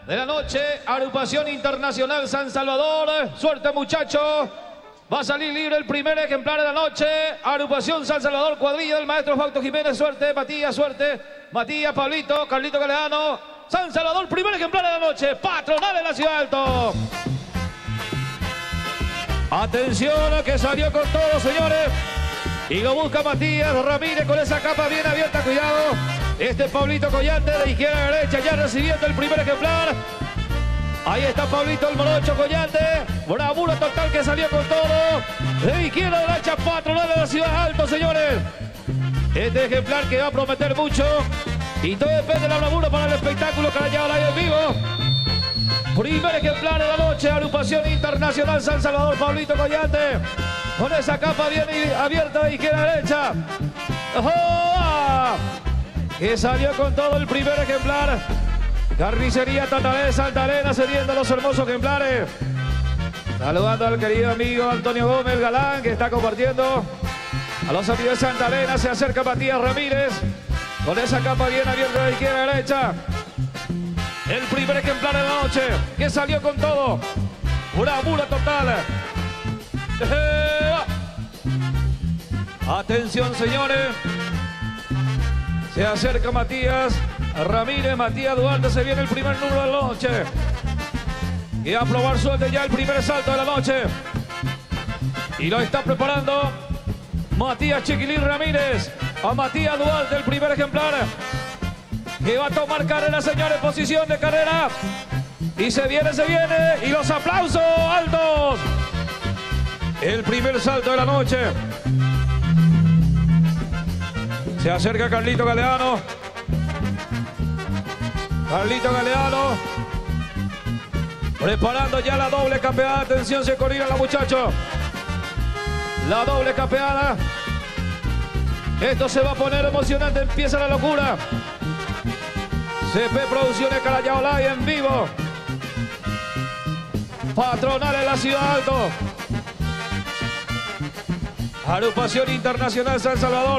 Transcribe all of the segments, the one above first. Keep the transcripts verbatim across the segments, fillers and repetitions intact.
de la noche, Agrupación Internacional San Salvador. Suerte, muchachos. Va a salir libre el primer ejemplar de la noche. Agrupación San Salvador, cuadrilla del maestro Fausto Jiménez. Suerte, Matías, suerte. Matías, Pablito, Carlito Galeano. San Salvador, primer ejemplar de la noche. Patronal en la Ciudad Alto. Atención, que salió con todo, señores. Y lo busca Matías Ramírez con esa capa bien abierta. Cuidado. Este es Pablito Collante de izquierda a derecha, ya recibiendo el primer ejemplar. Ahí está Pablito el Morocho Collante. Bravura total que salió con todo. De izquierda a derecha, patronal de la Ciudad Alto, señores. Este ejemplar que va a prometer mucho. Y todo depende de la bravura para el espectáculo que ha llegado ahí en vivo. Primer ejemplar de la noche, Agrupación Internacional San Salvador, Pablito Collante. Con esa capa bien abierta de izquierda a derecha. ¡Oh! Que salió con todo el primer ejemplar. Carnicería Tataré Santa Elena cediendo los hermosos ejemplares. Saludando al querido amigo Antonio Gómez Galán, que está compartiendo. A los amigos de Santa Elena se acerca Matías Ramírez. Con esa capa bien abierta de izquierda a derecha. El primer ejemplar de la noche, que salió con todo. Bravura total. Atención, señores. Se acerca Matías Ramírez, Matías Duarte, se viene el primer número de la noche. Y a probar suerte ya el primer salto de la noche. Y lo está preparando Matías Chiquilín Ramírez. A Matías Duarte, el primer ejemplar. Que va a tomar carrera, señores, posición de carrera. Y se viene, se viene. Y los aplausos altos. El primer salto de la noche. Se acerca Carlito Galeano. Carlito Galeano. Preparando ya la doble capeada. Atención, se coordina la muchachos. La doble capeada. Esto se va a poner emocionante. Empieza la locura. C P Producciones Carayao Live en vivo. Patronal en la Ciudad Alto. Agrupación Internacional San Salvador.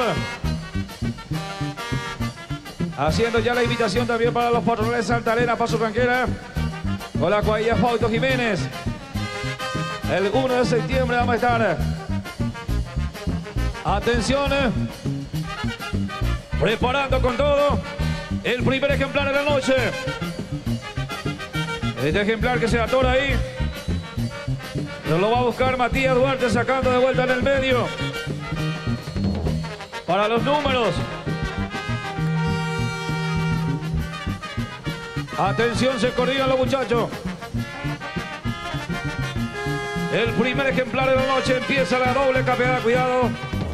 Haciendo ya la invitación también para los patronales de Santa Elena, Paso Franquera. Con la cuadrilla Fausto Jiménez. El uno de septiembre vamos a estar. Atención. Preparando con todo. El primer ejemplar de la noche. Este ejemplar que se atora ahí. Pero lo va a buscar Matías Duarte sacando de vuelta en el medio. Para los números. Atención, se coordinan los muchachos. El primer ejemplar de la noche. Empieza la doble capeada. Cuidado.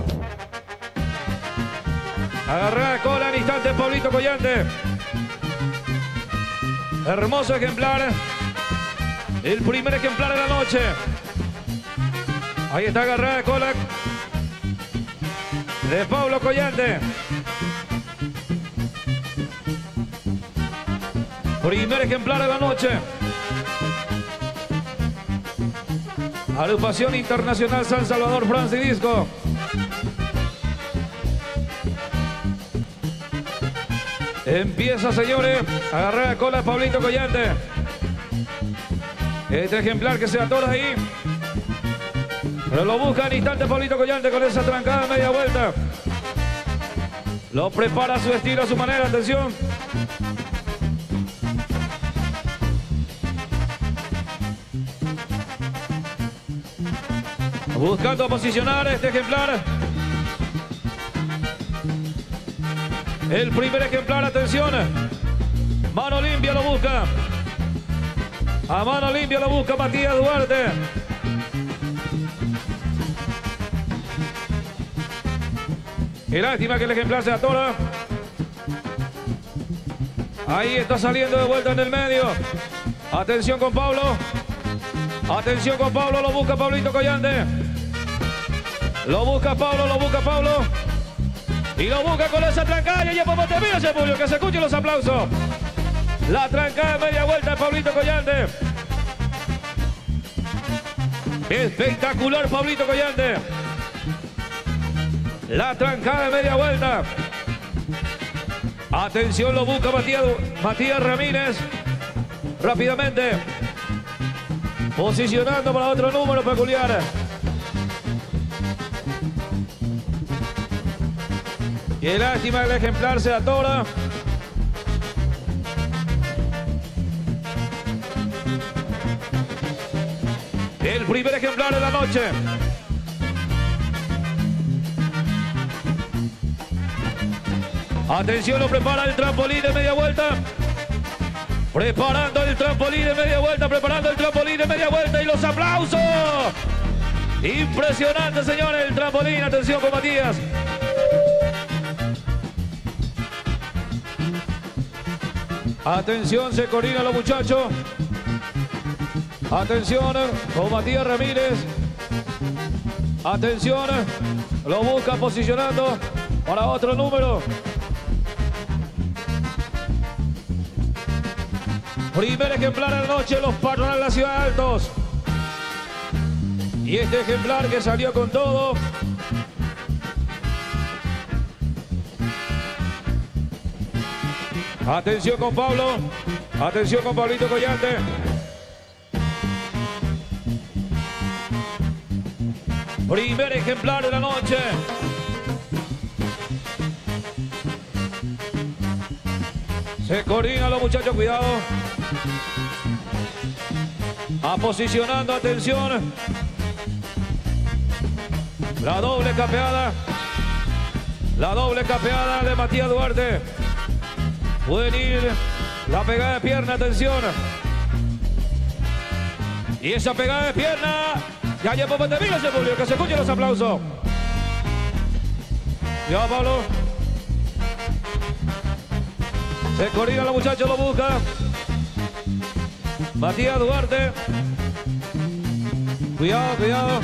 Agarrada de cola en instante Pablito Collante. Hermoso ejemplar. El primer ejemplar de la noche. Ahí está agarrada de cola de Pablo Collante. Primer ejemplar de la noche. Agrupación Internacional San Salvador, Francisco. Empieza, señores, agarrar la cola de Pablito Collante. Este ejemplar que se atora ahí. Pero lo busca en instante Pablito Collante con esa trancada media vuelta. Lo prepara a su estilo, a su manera. Atención. Buscando posicionar este ejemplar. El primer ejemplar, atención. Mano limpia lo busca. A mano limpia lo busca Matías Duarte. Qué lástima que el ejemplar se atora. Ahí está saliendo de vuelta en el medio. Atención con Pablo. Atención con Pablo, lo busca Pablito Collante. Lo busca Pablo, lo busca Pablo. Y lo busca con esa trancada. Y ya por Montevideo ese público, que se escuchen los aplausos. La trancada de media vuelta de Pablito Collante. Espectacular Pablito Collante. La trancada de media vuelta. Atención, lo busca Matías, Matías Ramírez. Rápidamente. Posicionando para otro número peculiar. Qué lástima, el ejemplar se atora. El primer ejemplar de la noche. Atención, lo prepara el trampolín de media vuelta. Preparando el trampolín de media vuelta, preparando el trampolín de media vuelta y los aplausos. Impresionante, señores, el trampolín. Atención con Matías. Atención, se coordinan los muchachos. Atención con Matías Ramírez. Atención, lo busca posicionando para otro número. Primer ejemplar de la noche, los patrones de la ciudad de Altos. Y este ejemplar que salió con todo. Atención con Pablo. Atención con Pablito Collante. Primer ejemplar de la noche. Se coordinan los muchachos, cuidado. A posicionando, atención. La doble capeada. La doble capeada de Matías Duarte. Pueden ir la pegada de pierna, atención. Y esa pegada de pierna. Ya lleva por mira ese público, que se escuchen los aplausos. Ya, Pablo. Se coordina los muchachos, lo busca. Matías Duarte. Cuidado, cuidado.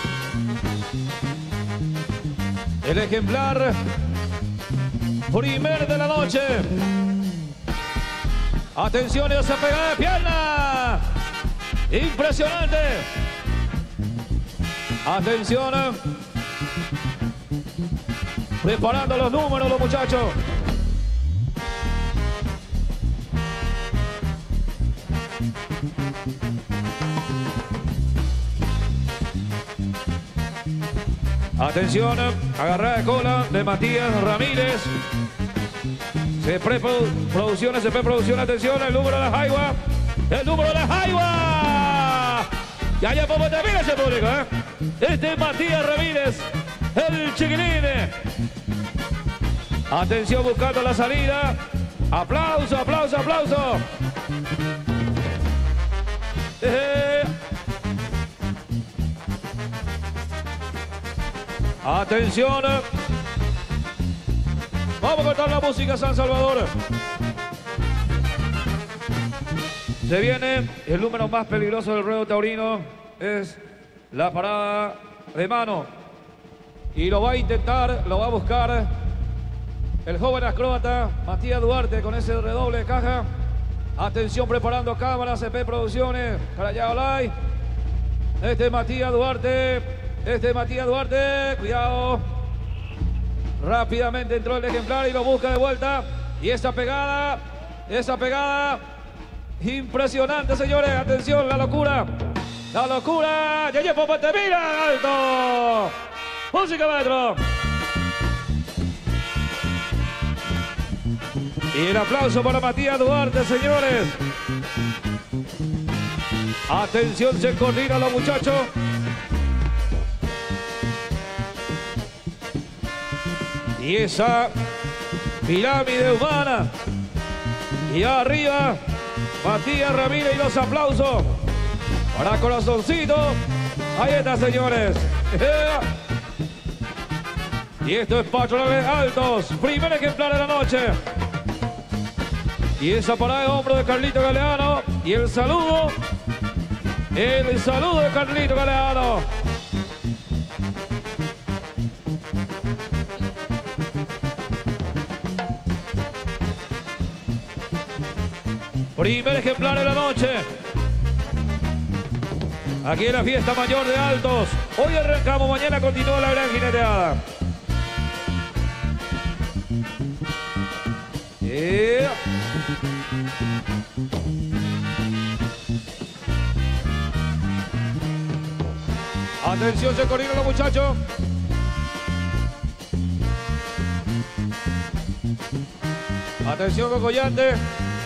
El ejemplar primer de la noche. Atención a esa pegada de pierna. Impresionante. Atención. Preparando los números los muchachos. Atención, agarrada de cola de Matías Ramírez. C P Producciones, C P Producciones, atención, el número de la Jaiba. El número de la Jaiba. Ya ya podemos terminar ese público, ¿eh? Este es Matías Ramírez, el chiquilín. Atención, buscando la salida. Aplauso, aplauso, aplauso. Eh. Atención. Vamos a cortar la música, San Salvador. Se viene el número más peligroso del ruedo taurino. Es la parada de mano. Y lo va a intentar, lo va a buscar el joven acróbata Matías Duarte con ese redoble de caja. Atención, preparando cámaras, C P Producciones, Carayao Olay. Este es Matías Duarte. Este es Matías Duarte. Cuidado. Rápidamente entró el ejemplar y lo busca de vuelta. Y esa pegada, esa pegada. Impresionante, señores. Atención, la locura. La locura. Ya llevo Puente, mira, alto. Música, maestro. Y el aplauso para Matías Duarte, señores. Atención, se coordinan los muchachos. Y esa pirámide humana. Y arriba, Matías Ramírez y los aplausos para Corazoncito. Ahí está, señores. Y esto es Patrones Altos. Primer ejemplar de la noche. Y esa parada de hombro de Carlito Galeano. Y el saludo. El saludo de Carlito Galeano. Primer ejemplar de la noche. Aquí en la fiesta mayor de Altos. Hoy arrancamos, mañana continúa la gran jineteada. Yeah. Atención, se coordinan los muchachos. Atención con Collante.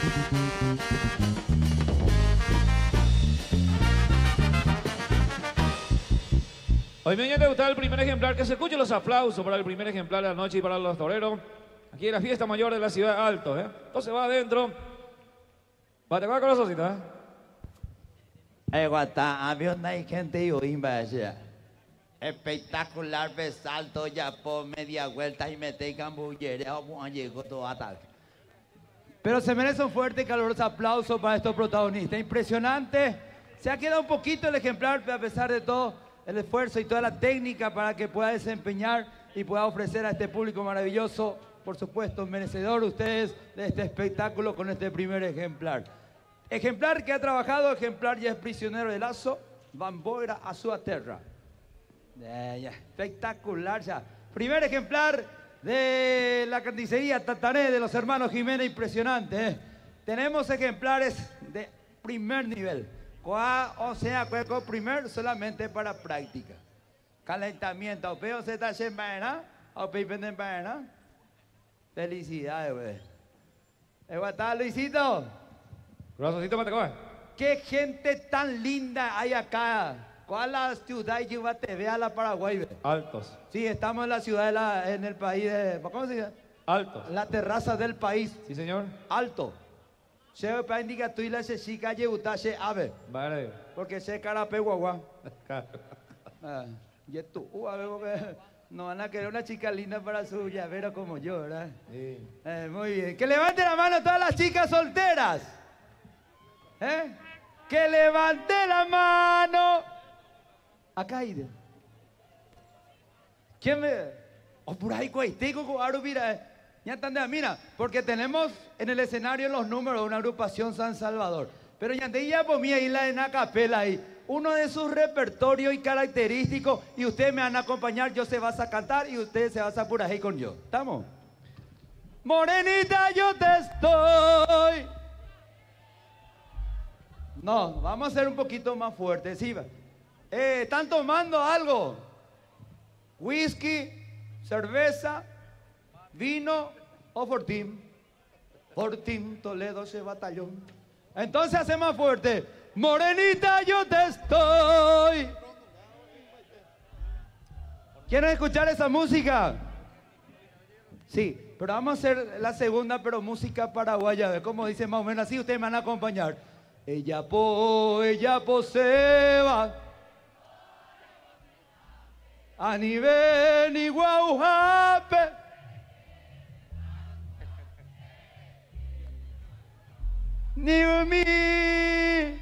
Hoy me viene a gustar el primer ejemplar. Que se escuchen los aplausos para el primer ejemplar de la noche y para los toreros. Aquí en la fiesta mayor de la ciudad de Alto, ¿eh? Entonces va adentro. Va a tocar con la sociedad. Eh, guata, había una gente y oímos allá. Espectacular, besalto, ya por media vuelta y mete cambullera, llegó todo ataque. Pero se merece un fuerte y caluroso aplauso para estos protagonistas. Impresionante. Se ha quedado un poquito el ejemplar, a pesar de todo el esfuerzo y toda la técnica para que pueda desempeñar y pueda ofrecer a este público maravilloso, por supuesto, merecedor ustedes de este espectáculo con este primer ejemplar. Ejemplar que ha trabajado, ejemplar ya es prisionero de lazo, van boira a su tierra. Eh, ya, espectacular ya. Primer ejemplar de la carnicería Tatané de los hermanos Jiménez, impresionante. ¿eh? Tenemos ejemplares de primer nivel. Coa, o sea, cueco primer solamente para práctica. Calentamiento. Opeo se está haciendo vaina. Opeo venden vaina. Felicidades, güey. ¿Está Luisito? Corazoncito, mate, coge. Qué gente tan linda hay acá. ¿Cuál la ciudad lleva T V a la Paraguay? Ve? Altos. Sí, estamos en la ciudad, de la, en el país de... ¿Cómo se dice? Altos. La terraza del país. Sí, señor. Alto. Se va indicar tú y la se chica lleva se ave. Vale. Porque se carape guagua. Ah, y tú, uh, a ver, porque no van a querer una chica linda para su llavero como yo, ¿verdad? Sí. Eh, muy bien. Que levante la mano todas las chicas solteras. ¿Eh? Que levante la mano. Acá hay. ¿Quién me.? Oh, por ahí, güey. Tengo aro, mira. Ya están de mira. Porque tenemos en el escenario los números de una agrupación San Salvador. Pero ya te ya por mí ahí la en acapela ahí. Uno de sus repertorios y característicos. Y ustedes me van a acompañar. Yo se vas a cantar y ustedes se vas a por ahí con yo. ¿Estamos? Morenita, yo te estoy. No, vamos a ser un poquito más fuertes. Sí, eh, ¿están tomando algo? Whisky, cerveza, vino o Fortín. Fortín, Toledo, ese batallón. Entonces hacemos fuerte. Morenita, yo te estoy. ¿Quieren escuchar esa música? Sí, pero vamos a hacer la segunda, pero música paraguaya. Como dice más o menos así, ustedes me van a acompañar. Ella po, ella poseba. A nivel ni guaujape. Ni mi.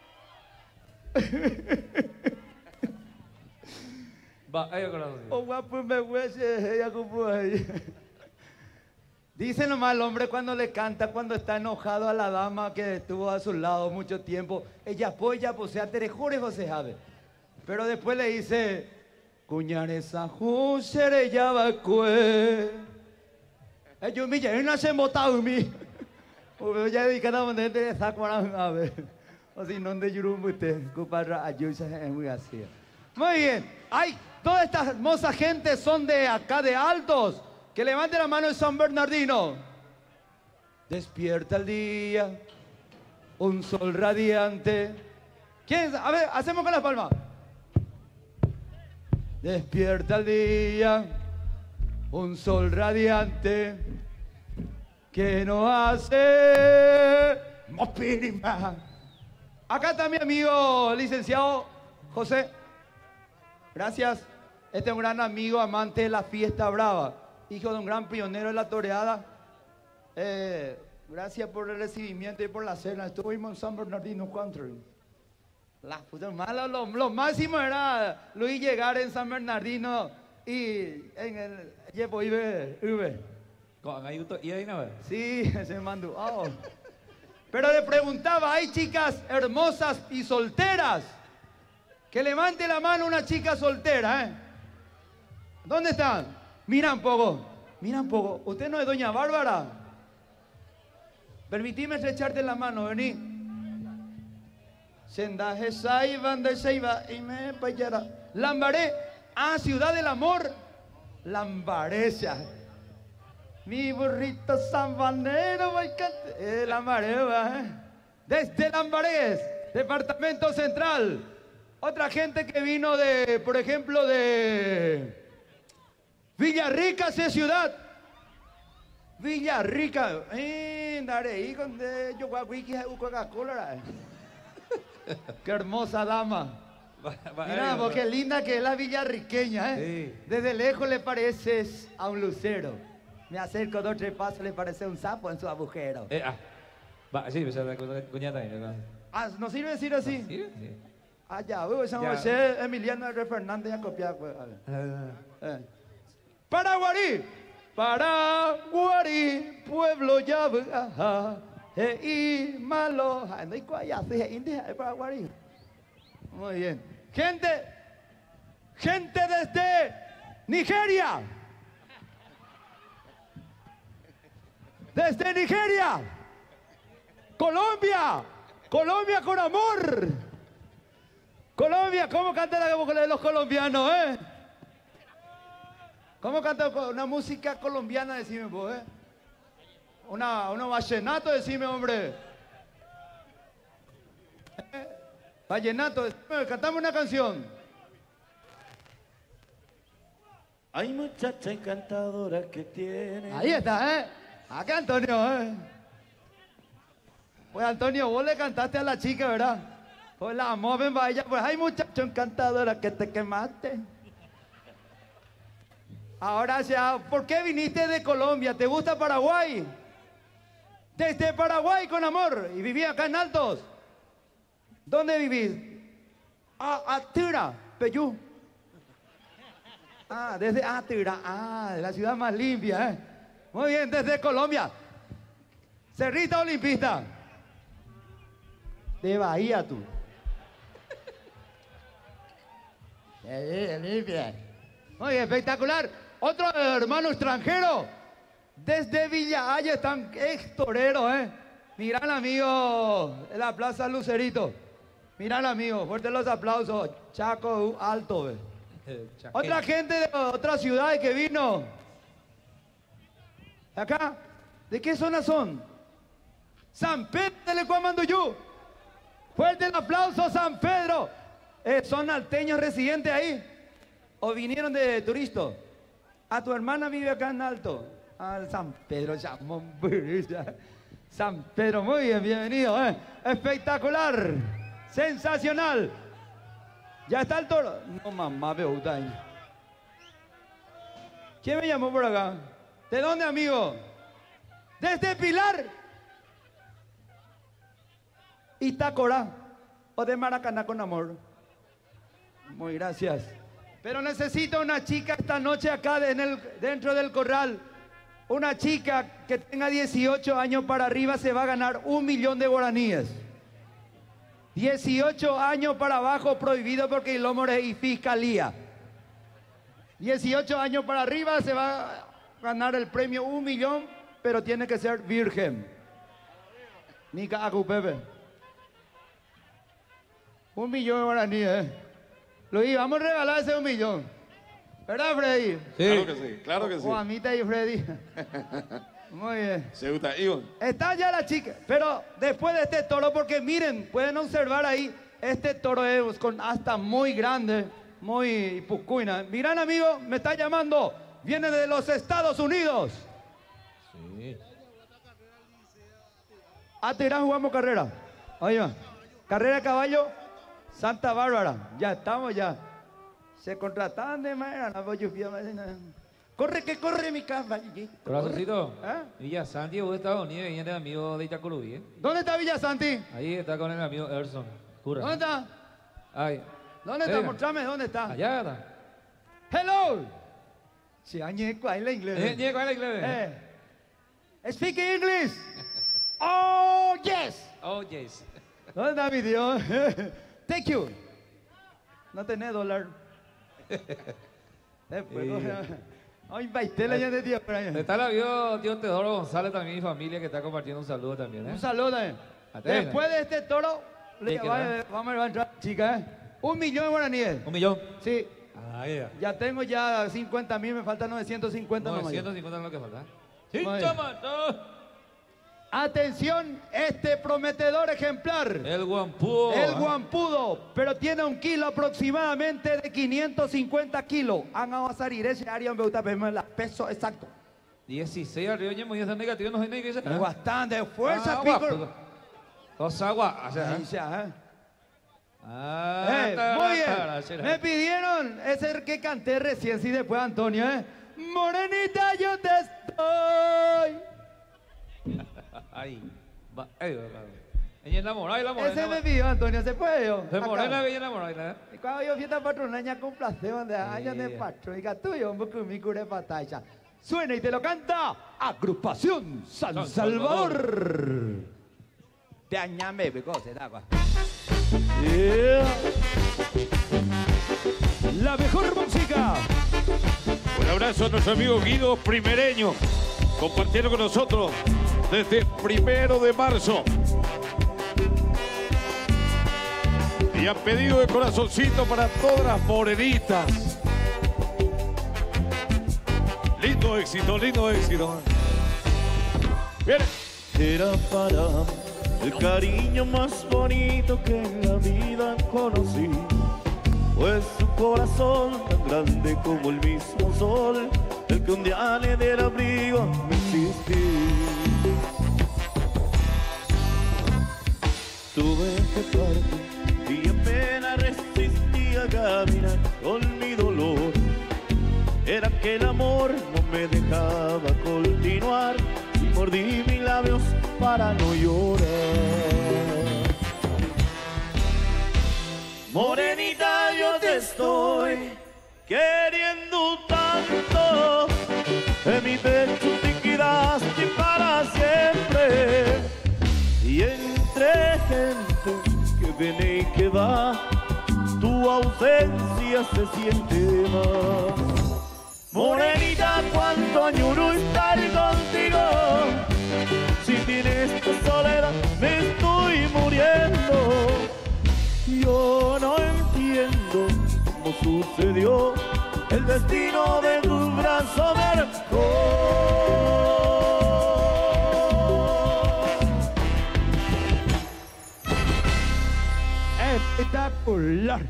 Va, ahí corazón. Oh, guapo me huese, ella como ahí. Dice nomás el hombre cuando le canta, cuando está enojado a la dama que estuvo a su lado mucho tiempo. Ella apoya, pues sea terejore José Jave. Pero después le dice, cuñaresa jusere ya va cue. Ellos me ya no se motado mi. O ya dedican a donde te sacan a ver. O si no de yurumbo usted, compadre, ayuda es muy así. Muy bien. Ay, toda esta hermosa gente son de acá de Altos. Que levante la mano en San Bernardino. Despierta el día, un sol radiante. ¿Quién? A ver, hacemos con las palmas. Despierta el día, un sol radiante que nos hace mopirima. Acá está mi amigo licenciado José. Gracias. Este es un gran amigo, amante de la fiesta brava. Hijo de un gran pionero de la toreada. Eh, gracias por el recibimiento y por la cena. Estuvimos en San Bernardino Country. La puta mala, lo, lo máximo era Luis llegar en San Bernardino y en el Yepo Ibe. Con ahí y ahí no. Sí, se mandó. Oh. Pero le preguntaba, ¿hay chicas hermosas y solteras? Que levante la mano una chica soltera, ¿eh? ¿Dónde están? Mira un poco, mira un poco. ¿Usted no es doña Bárbara? Permitime estrecharte la mano, vení. Sendaje Saiban de Seiba y me payara. Lambaré, ah, ciudad del amor. Lambarecia. Mi burrito sambanero, eh, Lambaré, va. Desde Lambarés, departamento central. Otra gente que vino de, por ejemplo, de Villarrica, esa ciudad. Villarrica, eh, daré ahí con de yo guaguiqui Coca-Cola. Qué hermosa dama. Mira, vos qué linda que es la villarriqueña, ¿eh? Sí. Desde lejos le pareces a un lucero. Me acerco dos o tres pasos, le parece un sapo en su agujero. Eh, ah. Va, sí, pues la cuñata ahí. Ah, ¿no sirve decir así? ¿Sí? Sí. Ah, ya, uy, San José, Emiliano R. Fernández, a copiar, pues. Eh. Paraguarí. Paraguarí, pueblo ya, ajá. Y malo, no hay cuaya, se india, Paraguarí. Muy bien. Gente, gente desde Nigeria. Desde Nigeria. Colombia. Colombia con amor. Colombia, ¿cómo canta la de los colombianos, eh? ¿Cómo canta una música colombiana, decime vos, eh? Una, una vallenato, decime, hombre. ¿Eh? Vallenato, decime, cantame una canción. Hay muchacha encantadora que tiene. Ahí está, ¿eh? Acá Antonio, ¿eh? Pues Antonio, vos le cantaste a la chica, ¿verdad? Pues la amó, ven, vaya, pues hay muchacha encantadora que te quemaste. Ahora ya, ¿por qué viniste de Colombia? ¿Te gusta Paraguay? Desde Paraguay con amor. Y viví acá en Altos. ¿Dónde vivís? Ah, Atira, Peyú. Ah, desde Atira. Ah, de la ciudad más limpia, ¿eh? Muy bien, desde Colombia. Cerrita Olimpista. De Bahía, tú. Limpia. Muy bien, espectacular. Otro hermano extranjero. Desde Villa Haya están ex toreros, ¿eh? Mi gran amigo de la Plaza Lucerito. Mi gran amigo, fuertes los aplausos. Chaco Alto, ¿eh? Otra gente de otras ciudades que vino. Acá, ¿de qué zona son? San Pedro de Lecuamanduyú. Fuerte el aplauso, San Pedro. Eh, ¿Son alteños residentes ahí? ¿O vinieron de turistas? A tu hermana vive acá en Alto. Al San Pedro, San Pedro, muy bien, bienvenido, ¿eh? Espectacular, sensacional. ¿Ya está el toro? No, mamá, veo ahí. ¿Quién me llamó por acá? ¿De dónde, amigo? Desde Pilar. Itacorá. O de Maracaná con amor. Muy gracias. Pero necesito una chica esta noche acá en el, dentro del corral. Una chica que tenga dieciocho años para arriba se va a ganar un millón de guaraníes. dieciocho años para abajo prohibido porque el hombre y fiscalía. dieciocho años para arriba se va a ganar el premio un millón, pero tiene que ser virgen. Nica Acupepe. Un millón de guaraníes, ¿eh? Luis, vamos a regalar ese un millón. ¿Verdad, Freddy? Sí. Claro que sí, claro que sí. Juanita y Freddy. Muy bien. Se gusta, Iván. Está ya la chica, pero después de este toro, porque miren, pueden observar ahí, este toro es con asta muy grande, muy pucuina. Miran, amigo, me está llamando, viene de los Estados Unidos. Sí. Ah, te irán jugamos carrera. Ahí va. Carrera de caballo, Santa Bárbara. Ya estamos ya. Se contrataban de manera, no voy a corre que corre mi caballito. Corazoncito, ¿Eh? Villa Santi de Estados Unidos y viene amigo de Itacurubí, ¿eh? ¿Dónde está Villa Santi? Ahí está con el amigo Erson. Cura. ¿Dónde está? Ahí. ¿Dónde está? Mostrame dónde está. Allá está. Hello. Si añeco ahí la inglés. Eh, ¿cuál es inglés? Eh. Speak English. Oh, yes. Oh, yes. ¿Dónde está mi Dios? Thank you. No tenés dólar. Después, ay, baitela ya de día por ahí. Está el amigo tío Teodoro González también, mi familia, que está compartiendo un saludo también, ¿eh? Un saludo también. Después de este toro, Le- ¿Qué queda? vaya, vamos a entrar, chica, ¿eh? Un millón de guaraníes. ¿Un millón? Sí. Ah, ya. Ya tengo ya cincuenta mil, me faltan novecientos cincuenta nomás. novecientos cincuenta es lo que falta. Muy bien. ¡Chinchamato! Atención, este prometedor ejemplar. El guampudo. El ¿ah? guampudo, pero tiene un kilo aproximadamente de quinientos cincuenta kilos. Han a salir ese área donde usted ve la peso exacto. dieciséis arriba, ñemo, y esa negativa no hay nadie que dice. Es bastante fuerza, Ah, pico. guapo. Dos aguas. O sea, Ahí ya, ¿eh? ah, Eh, ta, muy ta, ta, bien. ta, Me pidieron ese el que canté recién, sí, después Antonio, ¿eh? Morenita, yo te estoy. Ahí. Va. Ahí va. va. Ella enamorada y la morena. Ese me va. pidió Antonio, ¿se puede yo? De Acá. morena bella enamorada. ¿eh? Y cuando yo fiesta patronaña con placer, donde años de Sí. patro, diga tuyo, un poco mi cure batalla. Suena y te lo canta Agrupación San, San Salvador. Salvador. Te añame, because el agua. La mejor música. Un abrazo a nuestro amigo Guido Primereño, compartiendo con nosotros desde el primero de marzo. Y han pedido de corazoncito para todas las morenitas. Lindo éxito, lindo éxito. Bien. Era para el cariño más bonito que en la vida conocí. Pues su corazón tan grande como el mismo sol, el que un día le diera abrigo me insistí. Tuve que partir y apenas resistí a caminar con mi dolor. Era que el amor no me dejaba continuar y mordí mis labios para no llorar. Morenita, yo te estoy queriendo tanto, en mi pecho te quedaste para siempre. Y entre gente que viene y que va, tu ausencia se siente más. Morenita, cuánto añoro estar contigo, si tienes tu soledad me estoy muriendo. Yo no entiendo cómo sucedió, el destino de tu brazo me arrancó. Espectacular.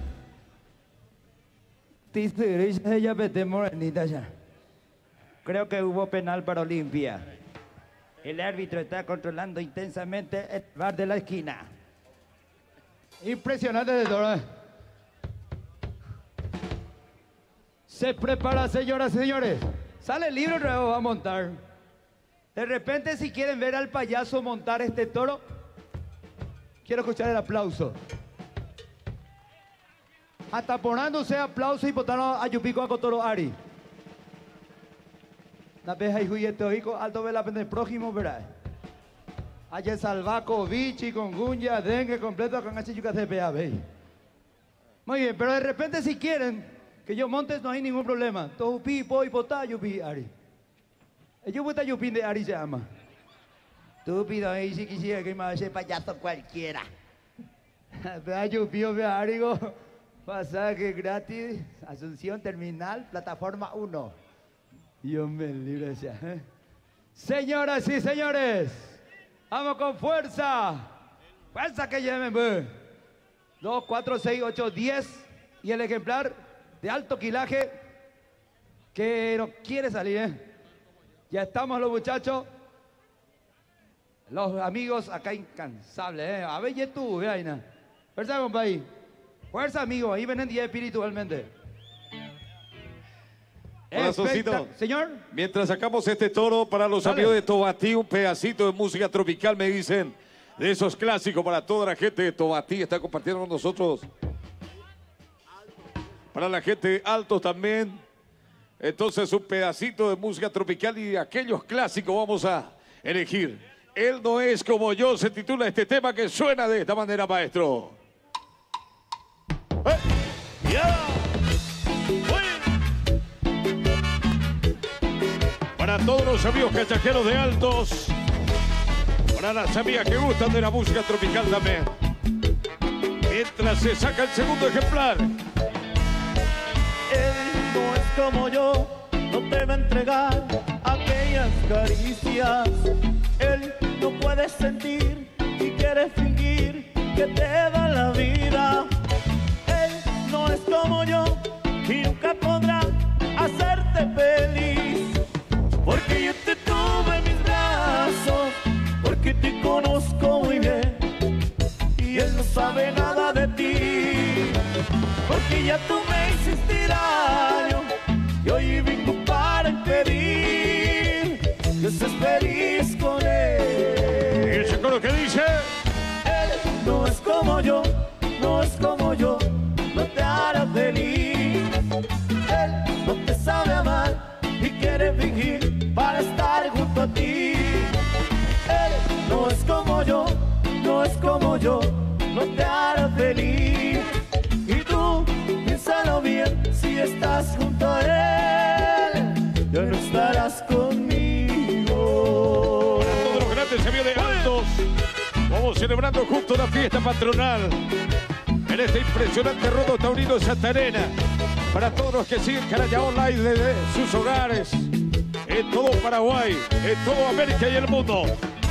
Dice ella vete morenita ya. Creo que hubo penal para Olimpia. El árbitro está controlando intensamente el bar de la esquina. Impresionante de todo. ¿eh? Se prepara, señoras y señores. Sale el libro nuevo, va a montar. De repente, si quieren ver al payaso montar este toro, quiero escuchar el aplauso. Ataponándose aplauso y botando a Yupico a Cotoro Ari. La vez hay juguete oico, alto ve la pende prójimo, ¿verdad? Hay salvaco, bichi, congunya, dengue completo con H yuca C P A, ¿veis? Muy bien, pero de repente si quieren que yo monte no hay ningún problema. Todo pi, poi, potá, yupi, Ari. Yo voy a yupin de Ari se llama. Tú pido ahí si quisiera que me hace payaso cualquiera. Vea yupi, vea Arigo. Pasaje gratis, Asunción Terminal, plataforma uno. Dios me libre ya. ¿eh? Señoras y señores, vamos con fuerza. Fuerza que lleven. Pues. dos, cuatro, seis, ocho, diez. Y el ejemplar de alto quilaje que no quiere salir. ¿eh? Ya estamos los muchachos. Los amigos acá incansables. ¿eh? A ver, y tú, vean. Fuerza, compadre. Fuerza, amigo, ahí ven en día espiritualmente. Corazoncito. Espectac- Señor. Mientras sacamos este toro para los Dale. amigos de Tobatí, un pedacito de música tropical, me dicen, de esos clásicos para toda la gente de Tobatí, está compartiendo con nosotros. Para la gente de Altos también. Entonces, un pedacito de música tropical y de aquellos clásicos vamos a elegir. Él no es como yo, se titula este tema que suena de esta manera, maestro. ¡Eh! Yeah. Para todos los amigos cachajeros de Altos, para las amigas que gustan de la música tropical también. Mientras se saca el segundo ejemplar. Él no es como yo, no te va a entregar aquellas caricias. Él no puede sentir y quiere fingir que te da la vida. Él no es como yo y nunca podrá hacerte feliz. Porque yo te tuve en mis brazos, porque te conozco muy bien. Y él no sabe nada de ti, porque ya tú me hiciste daño. Y hoy vengo para impedir que seas feliz con él. ¿Y ese coro que dice? Él no es como yo, no es como yo, no te hará feliz. Él no te sabe amar y quiere fingir para estar junto a ti. Él no es como yo, no es como yo, no te hará feliz. Y tú, piénsalo bien, si estás junto a él, ya no estarás conmigo. Todos los grandes se de altos. Vamos celebrando junto a la fiesta patronal en este impresionante rodo taurino de Santa Elena. Para todos los que siguen Carayao Online desde sus hogares, en todo Paraguay, en toda América y el mundo.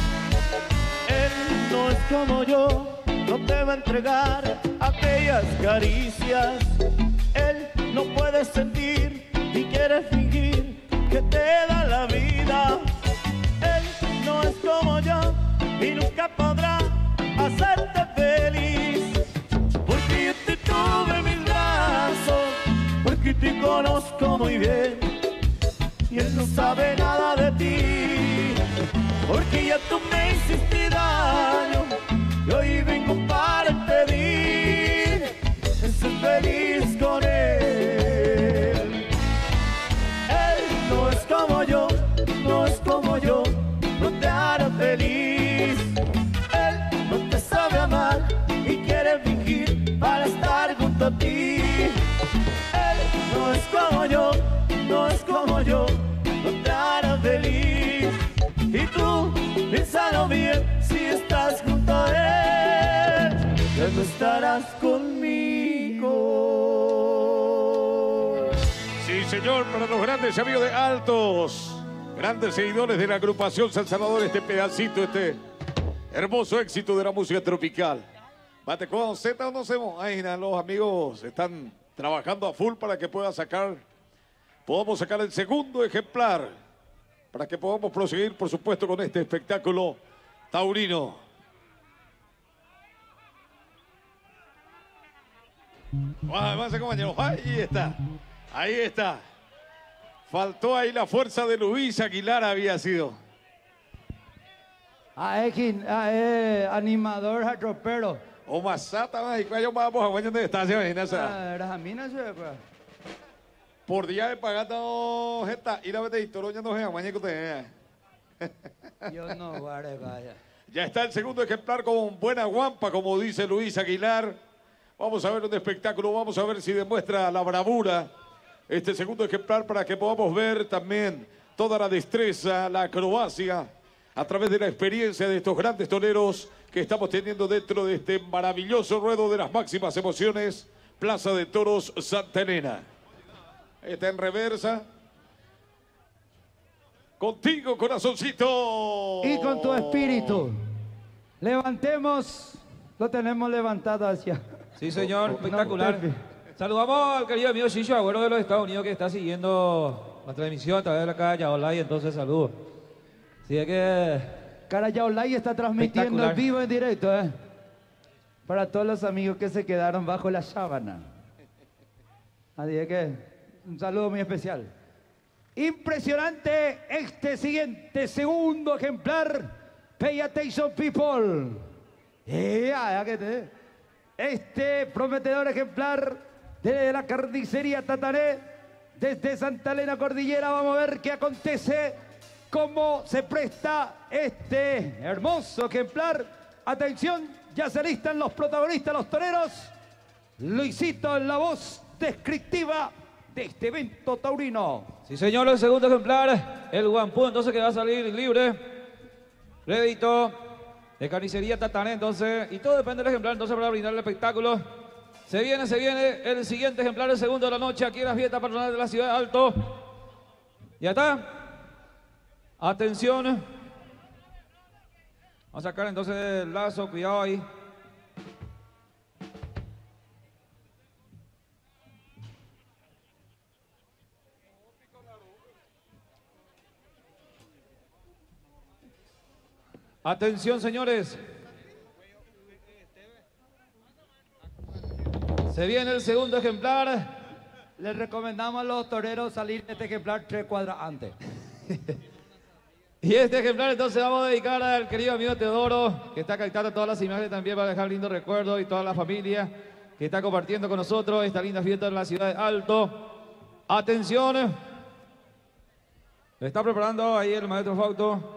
Él no es como yo, no te va a entregar aquellas caricias. Él no puede sentir y quiere fingir que te da la vida. Él no es como yo y nunca podrá hacerte feliz. Porque yo te tuve en mis brazos, porque te conozco muy bien. Y él no sabe nada de ti, porque ya tú me hiciste daño. Y hoy vengo para impedir que seas feliz con él. Él no es como yo, no es como yo, no te hará feliz. Él no te sabe amar y quiere fingir para estar junto a ti. Él no es como yo, no es como yo, no te hará feliz. Y tú, piénsalo bien, si estás junto a él, ya no estarás conmigo. Sí, señor, para los grandes amigos de Altos, grandes seguidores de la agrupación San Salvador, este pedacito, este hermoso éxito de la música tropical. Mate con Z o no sé, ahí los amigos están trabajando a full para que pueda sacar, podamos sacar el segundo ejemplar, para que podamos proseguir, por supuesto, con este espectáculo taurino. Avance, compañeros. Ahí está. Ahí está. Faltó ahí la fuerza de Luis Aguilar, había sido. Ah, es que, ah, es animador atropero. O Masata, más y cuello vamos a guayar de estancia, imagínate. Ah, era a mí no se ve. Por día de pagar no jeta y la vez de historia no se mañana que usted. Yo no guarde, vaya. Ya está el segundo ejemplar con buena guampa, como dice Luis Aguilar. Vamos a ver un espectáculo, vamos a ver si demuestra la bravura este segundo ejemplar para que podamos ver también toda la destreza, la acrobacia, a través de la experiencia de estos grandes toreros que estamos teniendo dentro de este maravilloso ruedo de las máximas emociones, Plaza de Toros Santa Elena. Está en reversa. Contigo, corazoncito. Y con tu espíritu. Levantemos. Lo tenemos levantado hacia. Sí, señor. Espectacular. No, Saludamos al querido amigo Chicho Agüero de los Estados Unidos que está siguiendo la transmisión a través de la calle Online. Entonces, saludos. Así es que... Carayao Live está transmitiendo en vivo, en directo, ¿eh? Para todos los amigos que se quedaron bajo la sábana. Así es que, un saludo muy especial. Impresionante este siguiente segundo ejemplar. Pay attention, people. Yeah, este prometedor ejemplar de la carnicería Tatané, desde Santa Elena Cordillera. Vamos a ver qué acontece, cómo se presta este hermoso ejemplar. Atención, ya se listan los protagonistas, los toreros. Luisito en la voz descriptiva de este evento taurino. Sí, señor, el segundo ejemplar, el guampú, entonces que va a salir libre. Rédito de Carnicería Tataré, entonces, y todo depende del ejemplar, entonces, para brindar el espectáculo. Se viene, se viene el siguiente ejemplar, el segundo de la noche, aquí en la fiesta patronal de la ciudad de Alto. Ya está. Atención. Vamos a sacar entonces el lazo, cuidado ahí. Atención, señores. Se viene el segundo ejemplar. Les recomendamos a los toreros salir de este ejemplar tres cuadras antes. Y este ejemplar entonces vamos a dedicar al querido amigo Teodoro, que está captando todas las imágenes también para dejar lindos recuerdos, y toda la familia que está compartiendo con nosotros esta linda fiesta en la ciudad de Alto. Atención. Le está preparando ahí el maestro Fausto.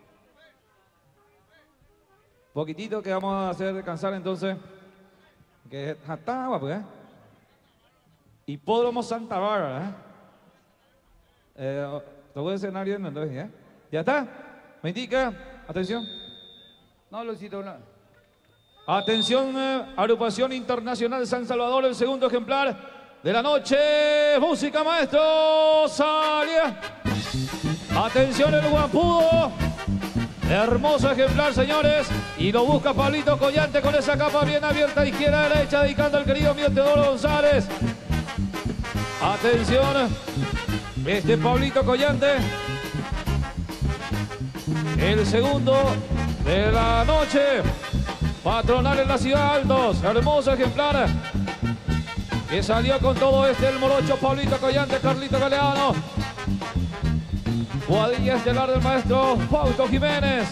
Poquitito que vamos a hacer descansar entonces. Que está guapo, ¿eh? Hipódromo Santa Bárbara, ¿eh? Eh, todo el escenario, entonces, ¿eh? ¿Ya está? Me indica. Atención. No, Luisito, no. Atención, eh, Agrupación Internacional San Salvador, el segundo ejemplar de la noche. Música, maestro. Salía. Atención, el guampudo. Hermoso ejemplar, señores. Y lo busca Pablito Collante con esa capa bien abierta, izquierda a derecha, dedicando al querido mío Teodoro González. Atención. Este Pablito Collante. El segundo de la noche. Patronal en la ciudad de Altos. Hermoso ejemplar. Que salió con todo este el morocho Pablito Collante, Carlito Galeano. Cuadrilla estelar del maestro Fausto Jiménez.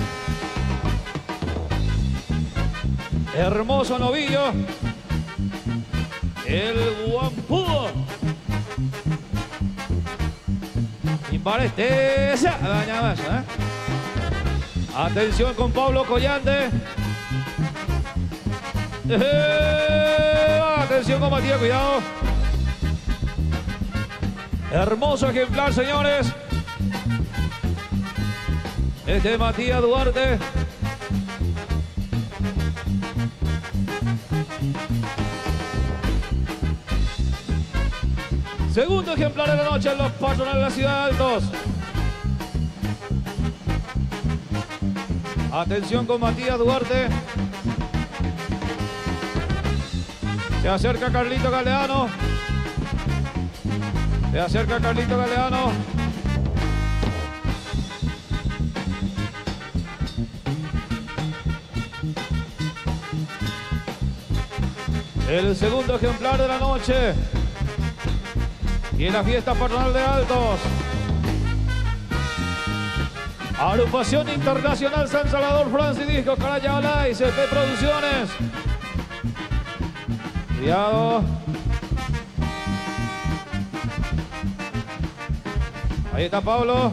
Hermoso novillo. El guampudo. Imparesteza. ¿eh? Atención con Pablo Collante. Eh, atención con Matías, cuidado. Hermoso ejemplar, señores. Este es Matías Duarte. Segundo ejemplar de la noche en los patronales de la ciudad de Altos. Atención con Matías Duarte. Se acerca Carlito Galeano. Se acerca Carlito Galeano. El segundo ejemplar de la noche. Y en la fiesta patronal de Altos. Agrupación Internacional San Salvador, Francis Disco, Carayala y C P Producciones. Cuidado. Ahí está Pablo.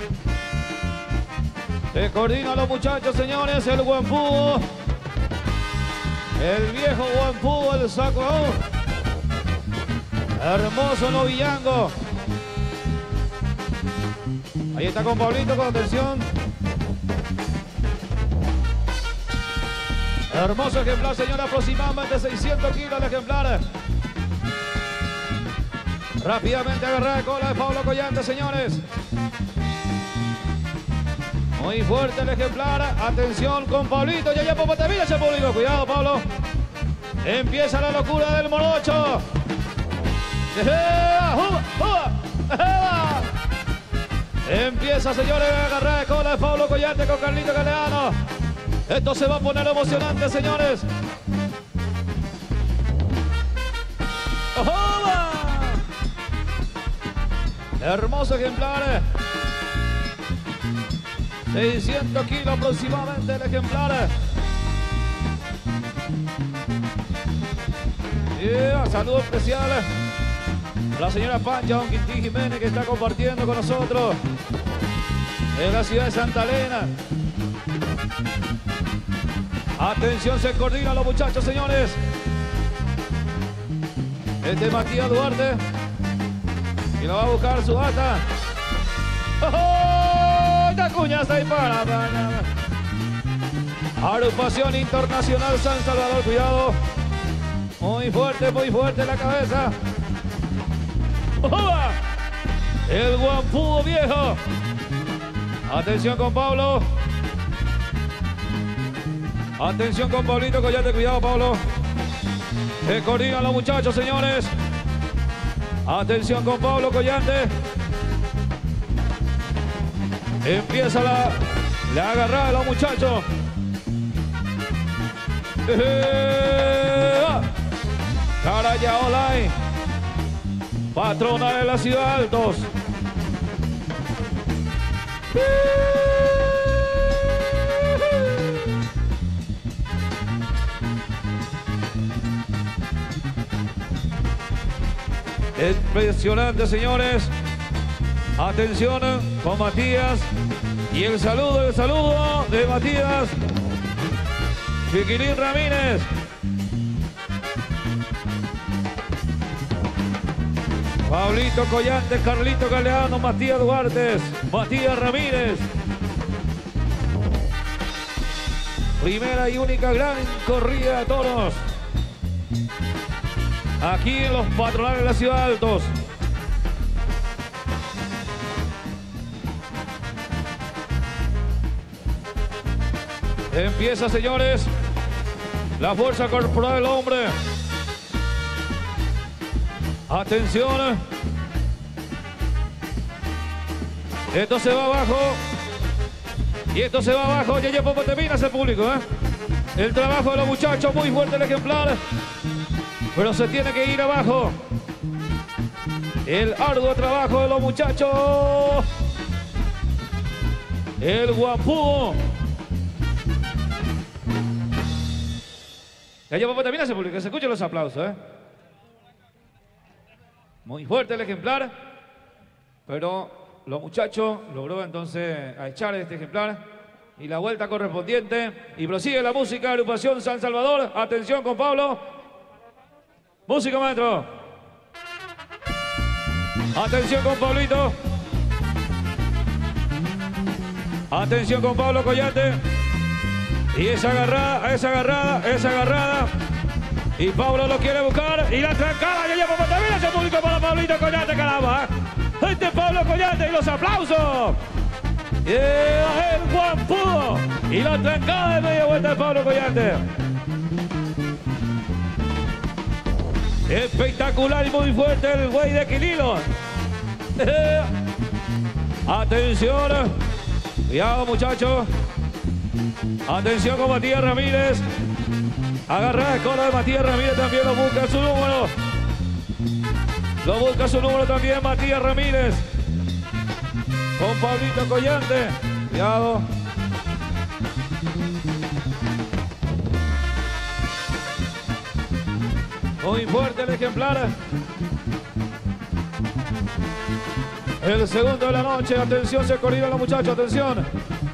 Se coordinan los muchachos, señores. El guampudo. El viejo guampudo, el saco. Hermoso novillango. Ahí está con Pablito, con atención. Hermoso ejemplar, señor, aproximadamente seiscientos kilos de ejemplar. Rápidamente agarrada de cola de Pablo Collante, señores. Muy fuerte el ejemplar. Atención con Pablito. Ya, ya, te mira ese público. Cuidado, Pablo. Empieza la locura del morocho. Empieza, señores, a agarrar de cola de Pablo Collante con Carlito Galeano. Esto se va a poner emocionante, señores. ¡Ojoba! Hermoso ejemplar. seiscientos kilos aproximadamente el ejemplar. Yeah, saludo especial a la señora Pancha Don Quintín Jiménez, que está compartiendo con nosotros en la ciudad de Santa Elena. Atención, se coordinan los muchachos, señores. Este es Matías Duarte, y lo va a buscar su bata. ¡Oh! ¡Oh! ¡La cuña está ahí para! para. Agrupación Internacional San Salvador, cuidado. Muy fuerte, muy fuerte la cabeza. ¡Oba! El guampudo viejo. Atención con Pablo. Atención con Pablito Collante, cuidado Pablo. Se coordinan los muchachos, señores. Atención con Pablo Collante. Empieza la, la agarrada de los muchachos. Caraya Online, patrona de la ciudad Altos. Impresionante, señores. Atención con Matías. Y el saludo, el saludo de Matías Chiquilín Ramírez. Pablito Collante, Carlito Galeano, Matías Duarte, Matías Ramírez. Primera y única gran corrida de toros aquí en los patronales de la ciudad de Altos. Empieza, señores, la fuerza corporal del hombre. Atención. Esto se va abajo. Y esto se va abajo. Ya ya poco termina ese público, ¿eh? El trabajo de los muchachos, muy fuerte el ejemplar. Pero se tiene que ir abajo. El arduo trabajo de los muchachos. El guapudo. Ya ya poco termina ese público. Se escuchen los aplausos, ¿eh? Muy fuerte el ejemplar, pero los muchachos logró entonces a echar este ejemplar y la vuelta correspondiente. Y prosigue la música, agrupación San Salvador. Atención con Pablo. Música, maestro. Atención con Pablito. Atención con Pablo Collante. Y esa agarrada, esa agarrada, esa agarrada. Y Pablo lo quiere buscar. Y la trancada. Ya lleva también ese público para Pablito Collante, caramba. Este es Pablo Collante y los aplausos. Y el guampudo. Y la trancada de media vuelta de Pablo Collante. Espectacular y muy fuerte el güey de Quililo. Atención. Cuidado, muchachos. Atención con Matías Ramírez. Agarrada de cola de Matías Ramírez, también lo busca su número. Lo busca su número también Matías Ramírez. Con Pablito Collante. Cuidado. Muy fuerte el ejemplar. El segundo de la noche. Atención, se coordinan los muchachos. Atención.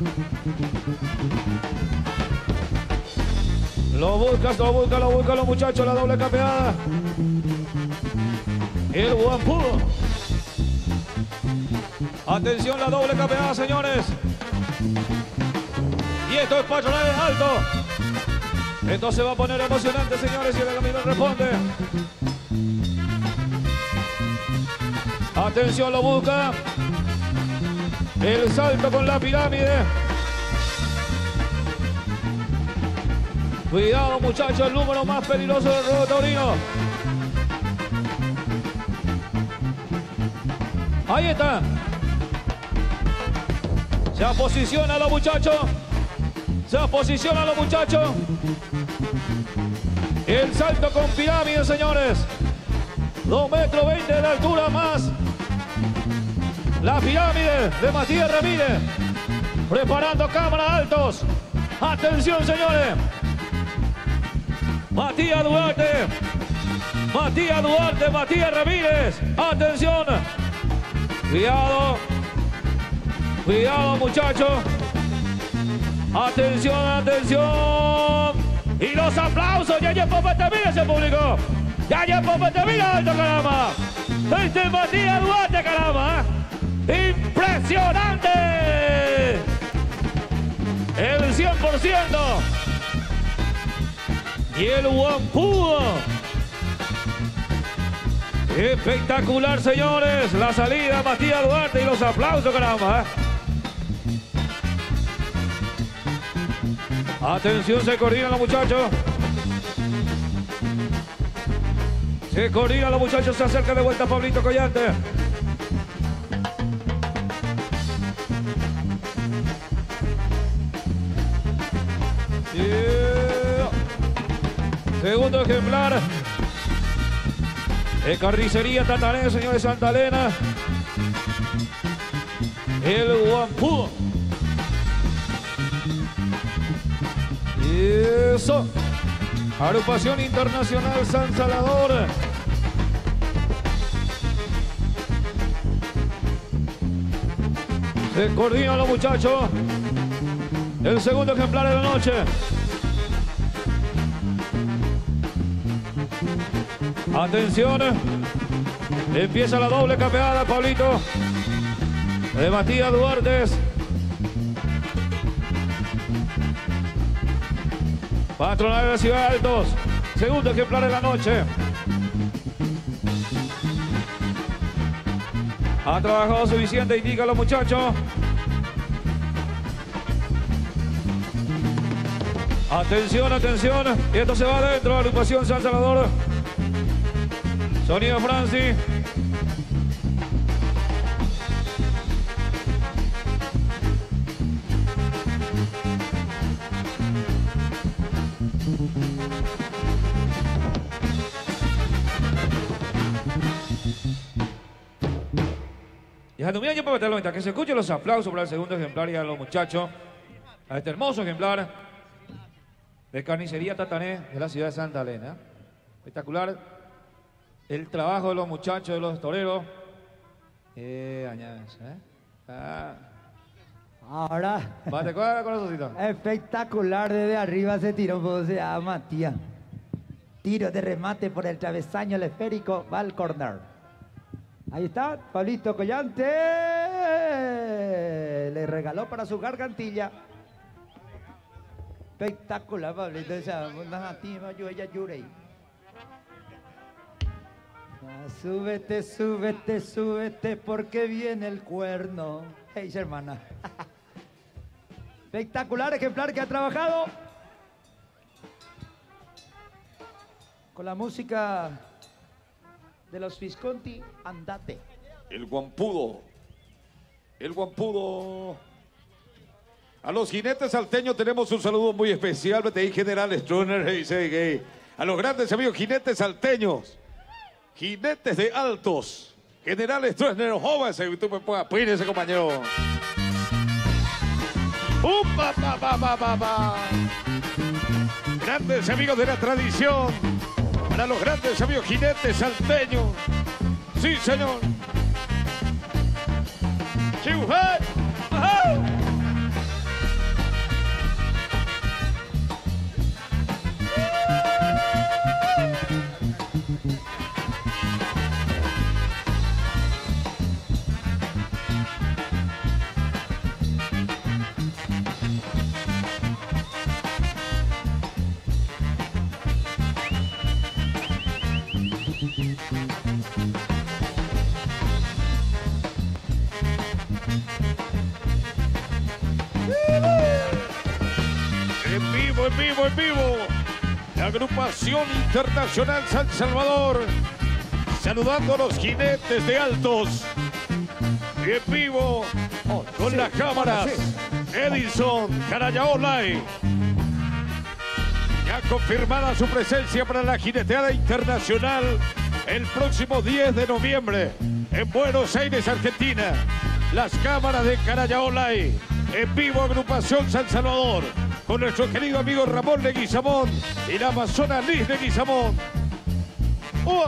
Lo busca, lo busca, lo busca los muchachos. La doble capeada. El guampudo. Atención, la doble capeada, señores. Y esto es patronal alto. Esto se va a poner emocionante, señores, y el camino responde. Atención, lo busca. El salto con la pirámide. Cuidado, muchachos, el número más peligroso del ruedo taurino. Ahí está. Se posiciona los muchachos. Se posiciona los muchachos. El salto con pirámide, señores. dos metros veinte de altura más. La pirámide de Matías Ramírez. Preparando cámaras altos. Atención, señores. Matías Duarte. Matías Duarte, Matías Ramírez. Atención. Cuidado. Cuidado, muchachos. Atención, atención. Y los aplausos. Ya ya Popa termina ese público. Ya ya Popa termina alto, caramba. Este es Matías Duarte, caramba. Impresionante. el cien por ciento. Y el guampudo. Espectacular, señores. La salida, Matías Duarte, y los aplausos, caramba. Atención, se coordinan los muchachos. Se coordinan los muchachos, se acerca de vuelta Pablito Collante. Yeah. Segundo ejemplar. De Carnicería Tatané, señores de Santa Elena. El guampudo. Eso. Agrupación Internacional San Salvador. Se coordinan los muchachos. El segundo ejemplar de la noche. Atención. Empieza la doble capeada, Pablito. De Matías Duarte. Patronal de la Ciudad de Altos. Segundo ejemplar de la noche. Ha trabajado suficiente, indican los muchachos. Atención, atención. Y esto se va adentro. Agrupación San Salvador. Sonido Franci. Y a Dumia, yo para meterlo, que se escuchen los aplausos para el segundo ejemplar y a los muchachos. A este hermoso ejemplar de Carnicería Tatané de la ciudad de Santa Elena. Espectacular el trabajo de los muchachos, de los toreros. Eh, añades, ¿eh? Ah. Ahora. Bate, corazoncito. Espectacular, desde arriba se tiró, pues, a Matías. Tiro de remate por el travesaño, el esférico, va al corner. Ahí está, Pablito Collante. Le regaló para su gargantilla. Espectacular, Pablito. Yo ella lloré. Súbete, súbete, súbete, porque viene el cuerno. Hey, hermana. Espectacular ejemplar que ha trabajado con la música de los Visconti, Andate. El guampudo. El guampudo. A los jinetes salteños tenemos un saludo muy especial. B T I General Stroner. A los grandes amigos jinetes salteños. Jinetes de Altos. General Stroner, joven. Tú me puedes apoyar ese compañero. ¡Upa, pa, pa, pa, pa, pa! Grandes amigos de la tradición. Para los grandes amigos jinetes salteños. Sí, señor. ¡Chihuahua! ¡Oh! En vivo, en vivo, en vivo. La agrupación internacional San Salvador. Saludando a los jinetes de Altos. Y en vivo con las cámaras. Edison Carayaolay. Ya confirmada su presencia para la jineteada internacional el próximo diez de noviembre en Buenos Aires, Argentina. Las cámaras de Carayaolay. En vivo, agrupación San Salvador, con nuestro querido amigo Ramón Leguizamón y la amazona Liz Leguizamón. ¡Oh!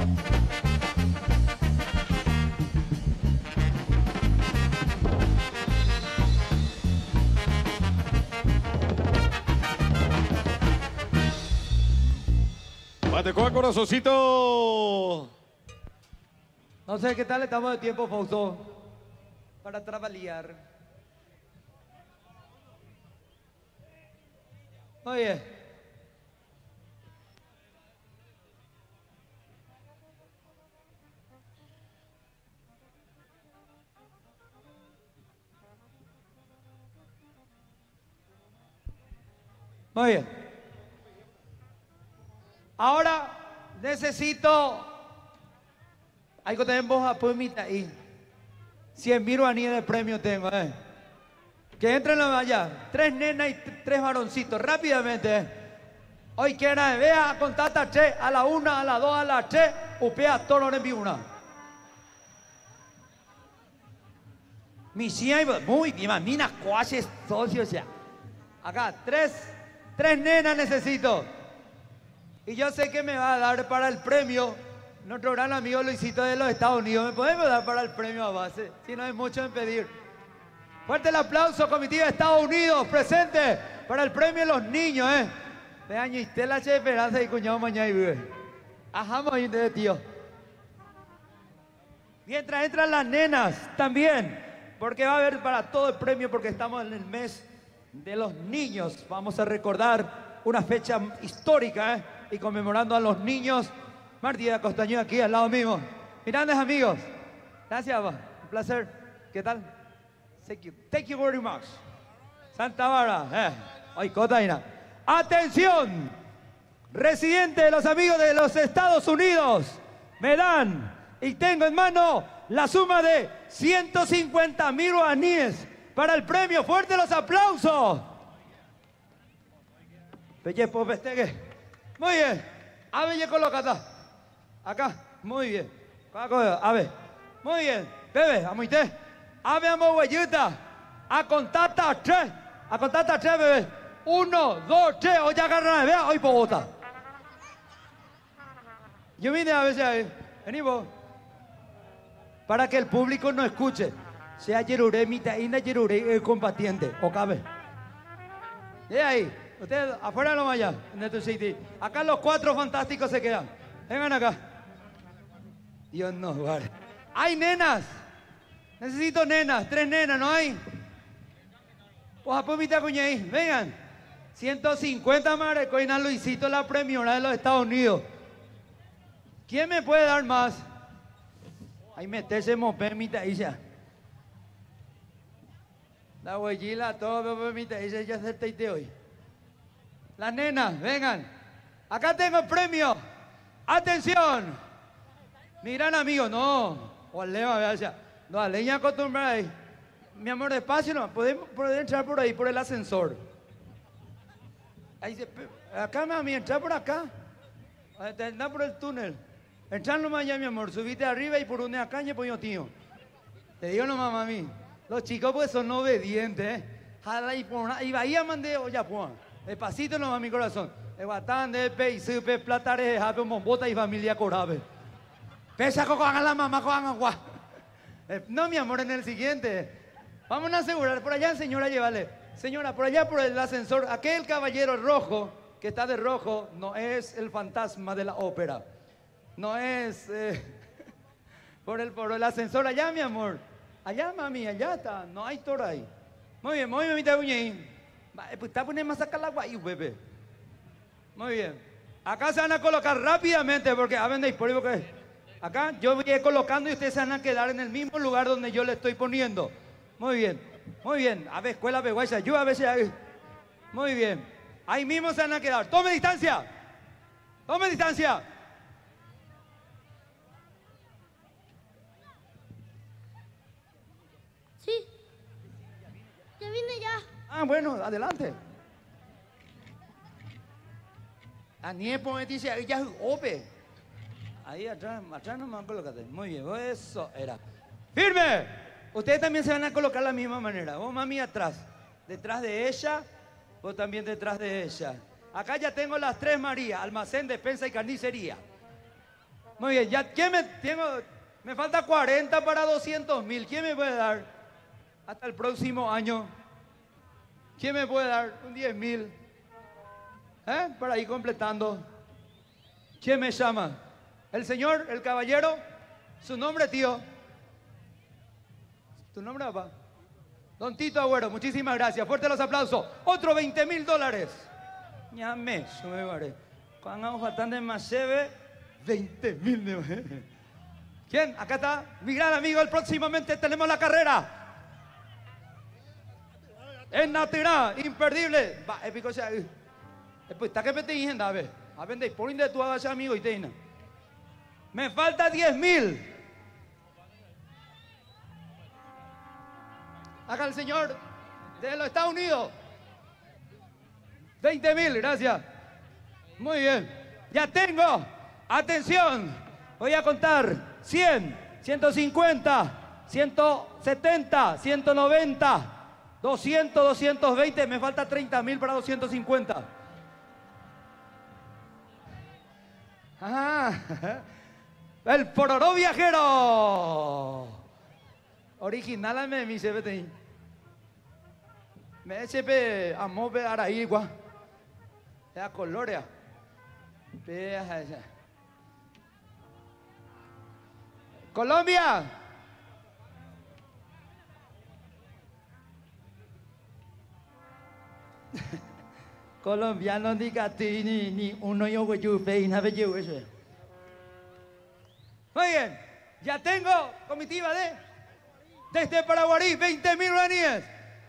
Bate con corazoncito. No sé qué tal estamos de tiempo, Fausto, para trabajar. Oye. Muy bien. Ahora necesito. Algo tenemos a Pumita ahí. cien mil guaníes de premio tengo, eh. Que entren allá. Tres nenas y tres varoncitos. Rápidamente, eh. Hoy quiera vea con tata che a la una, a la dos, a la tres. Upea todo en una. Mi siempre. Muy bien, mina cuaches socios ya. Acá, tres. Tres nenas necesito. Y yo sé que me va a dar para el premio nuestro gran amigo Luisito de los Estados Unidos. ¿Me podemos dar para el premio a base? Si no hay mucho en pedir. Fuerte el aplauso, comitiva de Estados Unidos, presente para el premio de los niños, ¿eh? De año y tela che esperanza y cuñado mañana y vive. Ajamos ahí de tío. Mientras entran las nenas también, porque va a haber para todo el premio, porque estamos en el mes de los niños. Vamos a recordar una fecha histórica, ¿eh? Y conmemorando a los niños. Martí de Costañón aquí al lado mismo. Grandes amigos. Gracias, un placer. ¿Qué tal? Thank you. Thank you very much. Santa Bárbara. Eh. Ay, Cotaina. Atención. Residentes de los amigos de los Estados Unidos. Me dan y tengo en mano la suma de ciento cincuenta mil guaníes para el premio. Fuerte los aplausos. Pellepo, Pestegue. Muy bien. A ver, ya colocata. Acá. Muy bien. A ver. Muy bien. Bebe, amuite. A ver, amo huellita. A contar hasta tres. A contar hasta tres, bebé. Uno, dos, tres. Hoy ya agarran. Vea, hoy bogota. Yo vine a veces ahí. Vení vos. Para que el público no escuche. Sea yeruré, mitad, inda yeruré, el combatiente. O cabe. Y ahí. Ustedes afuera no vayan, en Network City. Acá los cuatro fantásticos se quedan. Vengan acá. Dios no, vale. Hay nenas. Necesito nenas. Tres nenas, ¿no hay? Pues a pomita cuñaí. Vengan. ciento cincuenta marecoinas Luisito, la premiora de los Estados Unidos. ¿Quién me puede dar más? Ahí meterse mopemita y ya. La huellila, todo mopemita y ya ya se te hoy. Las nenas, vengan. Acá tengo el premio. Atención. Mi gran amigo, no. O Alema, vea. No, a leña acostumbrada ahí. Mi amor, despacio, no. Podemos poder entrar por ahí, por el ascensor. Ahí se, acá, mami, entrar por acá. Entrar por el túnel. Entrar nomás allá, mi amor. Subite arriba y por una caña, pues yo tío. Te digo nomás, mami. Los chicos, pues, son obedientes, ¿eh? Jala y por una. Y bahía mandé, oye, pues. Despacito nomás mi corazón. El guatán de pe, supe, platares, jape, mombota y familia corabe. Pesa coco, hagan la mamá, cojan agua. No, mi amor, en el siguiente. Vamos a asegurar. Por allá, señora, llévale. Señora, por allá, por el ascensor. Aquel caballero rojo, que está de rojo, no es el fantasma de la ópera. No es eh, por, el, por el ascensor. Allá, mi amor. Allá, mami, allá está. No hay toro ahí. Muy bien, muy bien, mi tabuñín. Pues está poniendo más sacar la guay, bebé. Muy bien. Acá se van a colocar rápidamente porque a ver, por ahí, porque acá yo voy a ir colocando y ustedes se van a quedar en el mismo lugar donde yo le estoy poniendo. Muy bien. Muy bien. A ver, escuela peguaya, yo a veces ahí. Muy bien. Ahí mismo se van a quedar. Tome distancia. Tome distancia. Sí. Ya vine ya. Ah, bueno, adelante. A Niepo me dice, ahí ya es ope. Ahí atrás, atrás nomás colócate. Muy bien, eso era. ¡Firme! Ustedes también se van a colocar de la misma manera. Vos, mami, atrás. Detrás de ella, vos también detrás de ella. Acá ya tengo las tres Marías, almacén, despensa y carnicería. Muy bien, ya, ¿quién me tengo? Me falta cuarenta para doscientos mil. ¿Quién me puede dar hasta el próximo año? ¿Quién me puede dar un diez mil? ¿Eh? Para ir completando. ¿Quién me llama? ¿El señor? ¿El caballero? ¿Su nombre, tío? ¿Tu nombre, papá? Don Tito Agüero, muchísimas gracias. Fuerte los aplausos. Otro veinte mil dólares. Ya me sube, vale. Cuando faltan de más sebe, veinte mil. ¿Quién? Acá está mi gran amigo. El próximamente tenemos la carrera. En Natirá, imperdible. Va, épico sea. Después, está que me te dicen, a ver. A ver, de por donde tú hagas amigo y te dicen. Me falta diez mil. Acá el señor de los Estados Unidos. veinte mil, gracias. Muy bien. Ya tengo. Atención. Voy a contar. cien, ciento cincuenta, ciento setenta, ciento noventa, doscientos, doscientos veinte. Me falta treinta mil para doscientos cincuenta. Ah, el pororó viajero. Original me mi C B T I. Me eche pe amo pe araí igual. Ya colorea. Pe Colombia. Colombiano ni cati ni ni uno yo voy yo pe na pe yo eso. Muy bien. Ya tengo comitiva de desde Paraguarí, veinte mil guaraníes.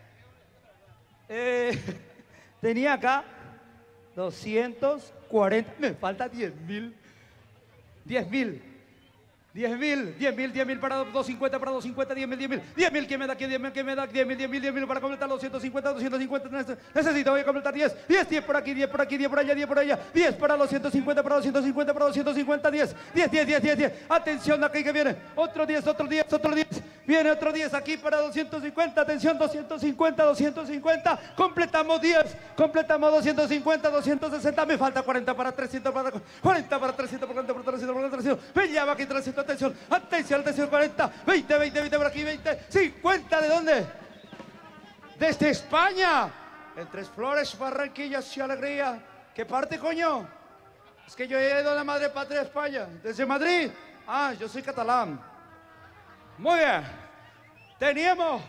Eh, tenía acá doscientos cuarenta, me falta diez mil. diez mil. diez mil, diez mil, diez mil para doscientos cincuenta, para doscientos cincuenta, diez mil, diez mil, diez mil, ¿quién me da? ¿Quién me da? ¿Quién me da? diez mil, diez mil, diez mil para completar doscientos cincuenta, doscientos cincuenta, necesito, voy a completar diez, diez, diez por aquí, diez por aquí, diez por allá, diez por allá, diez para doscientos cincuenta, para doscientos cincuenta, para doscientos cincuenta, diez, diez, diez, diez, diez, diez, atención aquí que viene, otro diez, otro diez, otro diez, viene otro diez aquí para doscientos cincuenta, atención, doscientos cincuenta, doscientos cincuenta, completamos diez, completamos doscientos cincuenta, doscientos sesenta, me falta cuarenta para trescientos, para cuarenta para trescientos, cuarenta para trescientos, para trescientos, ven ya va aquí trescientos, atención, atención. Atención, cuarenta, veinte, veinte, veinte por aquí, veinte, cincuenta, ¿de dónde? Desde España. En Tres Flores, Barranquilla, hacia Alegría. ¿Qué parte, coño? Es que yo he ido a la madre patria de España. Desde Madrid. Ah, yo soy catalán. Muy bien. Teníamos.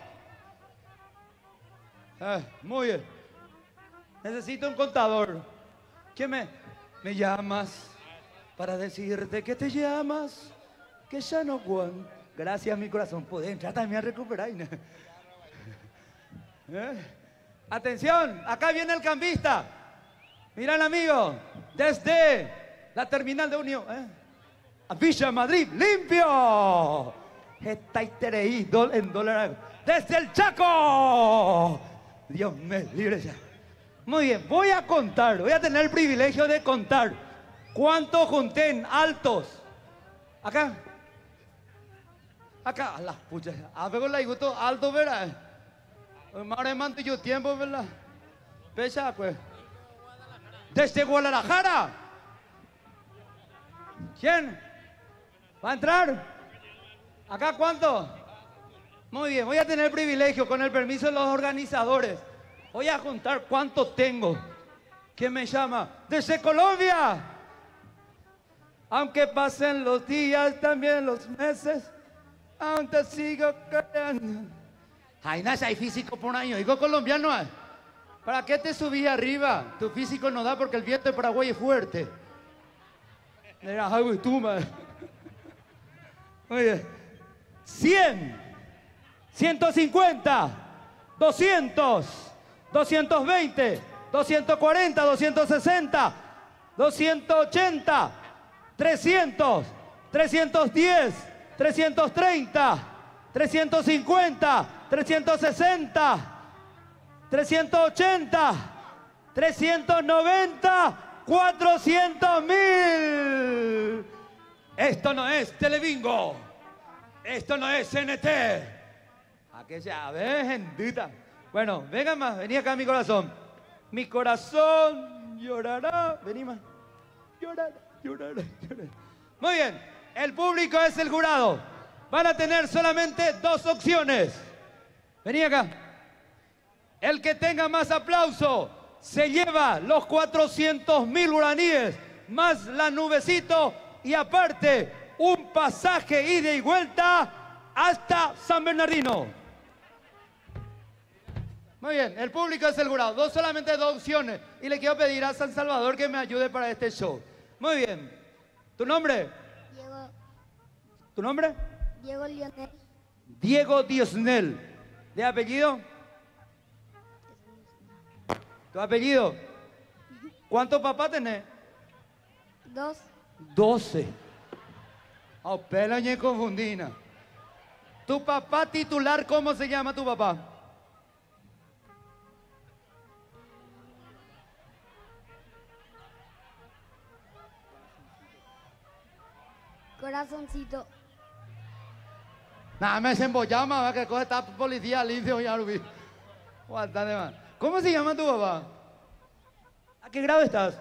Ah, muy bien. Necesito un contador. ¿Quién me, me llamas para decirte que te llamas? Que ya no Juan. Gracias, mi corazón. Puede entrar también a recuperar. ¿Eh? Atención, acá viene el cambista. Miran, amigo, desde la terminal de Unión, ¿eh? A Villa Madrid, limpio. Está itereí en dólar. Desde el Chaco. Dios me libre ya. Muy bien, voy a contar, voy a tener el privilegio de contar cuánto junté en altos. Acá. Acá, a las puchas, a ver con la gusto alto, ¿verdad? Madre manto yo tiempo, ¿verdad? Pesa, pues. Desde Guadalajara. ¿Quién? ¿Va a entrar? ¿Acá cuánto? Muy bien, voy a tener el privilegio, con el permiso de los organizadores. Voy a contar cuánto tengo. ¿Quién me llama? Desde Colombia. Aunque pasen los días, también los meses. Aún te sigo queriendo. Ay, no hay físico por un año. Digo colombiano. ¿Para qué te subí arriba? Tu físico no da porque el viento de Paraguay es fuerte. Era algo y tú, man. Muy bien. cien, ciento cincuenta, doscientos, doscientos veinte, doscientos cuarenta, doscientos sesenta, doscientos ochenta, trescientos, trescientos diez. trescientos treinta, trescientos cincuenta, trescientos sesenta, trescientos ochenta, trescientos noventa, cuatrocientos mil. Esto no es Telebingo. Esto no es C N T. Aquella vez, gendita. Bueno, venga más, vení acá mi corazón. Mi corazón llorará. Vení más. Llorará, llorará, llorará. Muy bien. El público es el jurado. Van a tener solamente dos opciones. Vení acá. El que tenga más aplauso se lleva los cuatrocientos mil guaraníes, más la nubecito y aparte un pasaje ida y vuelta hasta San Bernardino. Muy bien, el público es el jurado. Dos, solamente dos opciones. Y le quiero pedir a San Salvador que me ayude para este show. Muy bien. ¿Tu nombre? Diego, ¿Tu nombre? Diego Lionel. Diego Diosnel. ¿De apellido? ¿Tu apellido? ¿Cuántos papás tenés? Dos. Doce. Oh, pela ñe confundina. ¿Tu papá titular, cómo se llama tu papá? Corazoncito. Nada, me embollama, va, que coge esta policía limpio ya lo vi. Bastante más. ¿Cómo se llama tu papá? ¿A qué grado estás?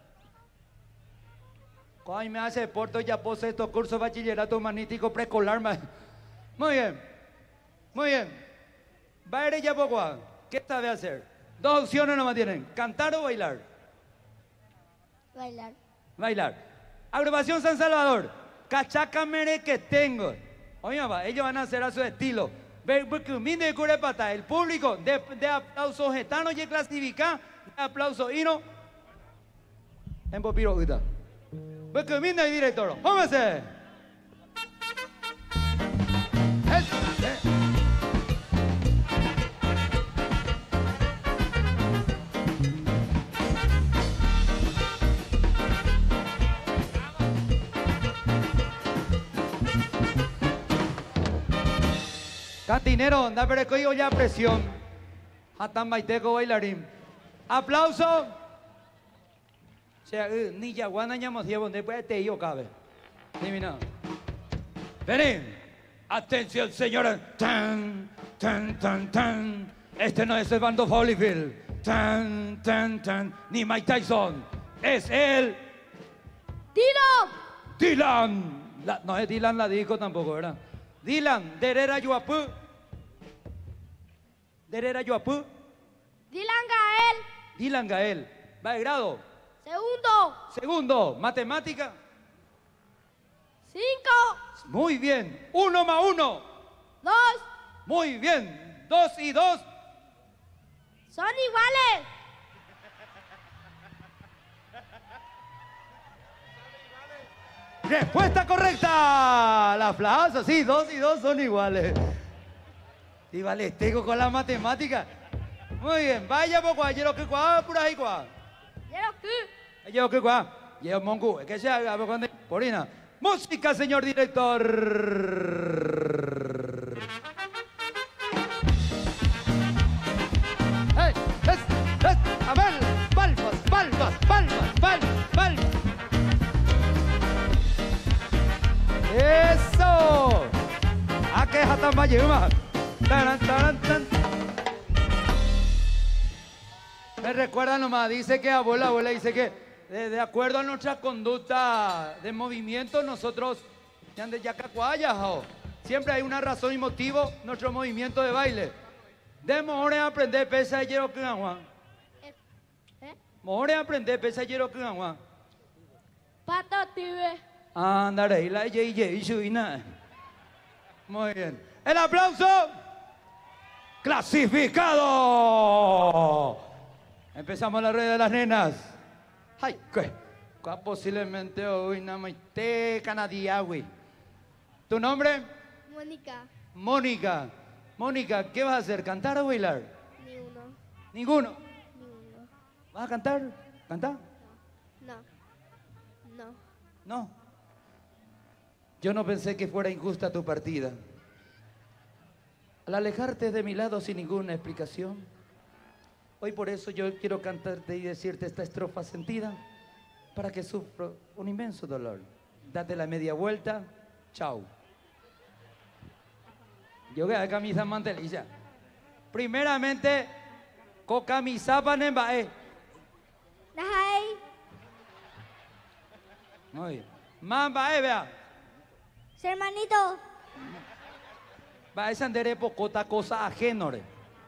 Ay, me hace deporte, ya posee estos cursos bachillerato humanístico preescolar. ma- Muy bien, muy bien. Va a ir ya poco. ah. ¿Qué sabe hacer? Dos opciones nomás tienen, cantar o bailar. Bailar. Bailar. Agrupación San Salvador. Cachaca mere que tengo. Oye, va, ellos van a hacer a su estilo. Ve- porque un min de cure pata. El público de, de aplausos gitanos y clasifica. De aplausos hino. En popiro uita. Porque un min de director. Póngase. Es- eh. Cantinero, da pero que yo ya presión. Hatan baiteco bailarín. Aplauso. O sea, eh, ni yaguana ñamos llevo, después te yo cabe. Divino. Vení. Atención, señores. Tan, tan, tan, tan. Este no es el bando Holyfield. Tan, tan, tan. Ni Mike Tyson. Es el ¡Tiro! Dylan. La- no es Dylan la dijo tampoco, ¿verdad? Dylan, Derera Yuapú. Derera Yuapú. Dylan Gael. Dylan Gael. Va de grado. Segundo. Segundo, matemática. Cinco. Muy bien. Uno más uno. Dos. Muy bien. Dos y dos. Son iguales. Respuesta correcta. El aplauso. Sí, dos y dos son iguales. Y vale, tengo con la matemática. Muy bien. Vaya poco ayer que cuá, pura ahí cuá. ¿Pero qué? Yo que cuá. Yo mongu. Que sea Porina. Música, señor director. ¡Ey! ¡Es! ¡Es! ¡A ver! ¡Palmas! ¡Palmas! ¡Palmas! ¡Palmas! ¡Palmas! ¡Eso! ¿A qué jatan mayuma? Taran, taran, tan. Me recuerda nomás, dice que abuela, abuela dice que de, de acuerdo a nuestra conducta de movimiento, nosotros ya de yacacuaya, jao. Siempre hay una razón y motivo nuestro movimiento de baile. De mejores aprender pesa y que agua. ¿Eh? Mejores aprender pesa y que agua. Pato tibe. Andaré y la y y Muy bien. El aplauso. Clasificado. Empezamos la red de las nenas. Ay, ¿qué? ¿Cuál posiblemente hoy nada más te canadiagüe? ¿Tu nombre? Mónica. Mónica. Mónica, ¿qué vas a hacer? ¿Cantar o bailar? Ni uno. Ninguno. Ni uno. ¿Vas a cantar? ¿Cantar? No. No. No. Yo no pensé que fuera injusta tu partida. Al alejarte de mi lado sin ninguna explicación, hoy por eso yo quiero cantarte y decirte esta estrofa sentida para que sufro un inmenso dolor. Date la media vuelta, chao. Yo que hay camisa mantelilla. Primeramente, con camisa panembae. Nahai. Muy bien. Mambae, vea. Hermanito. Va a sandere pocota cosa ajénore.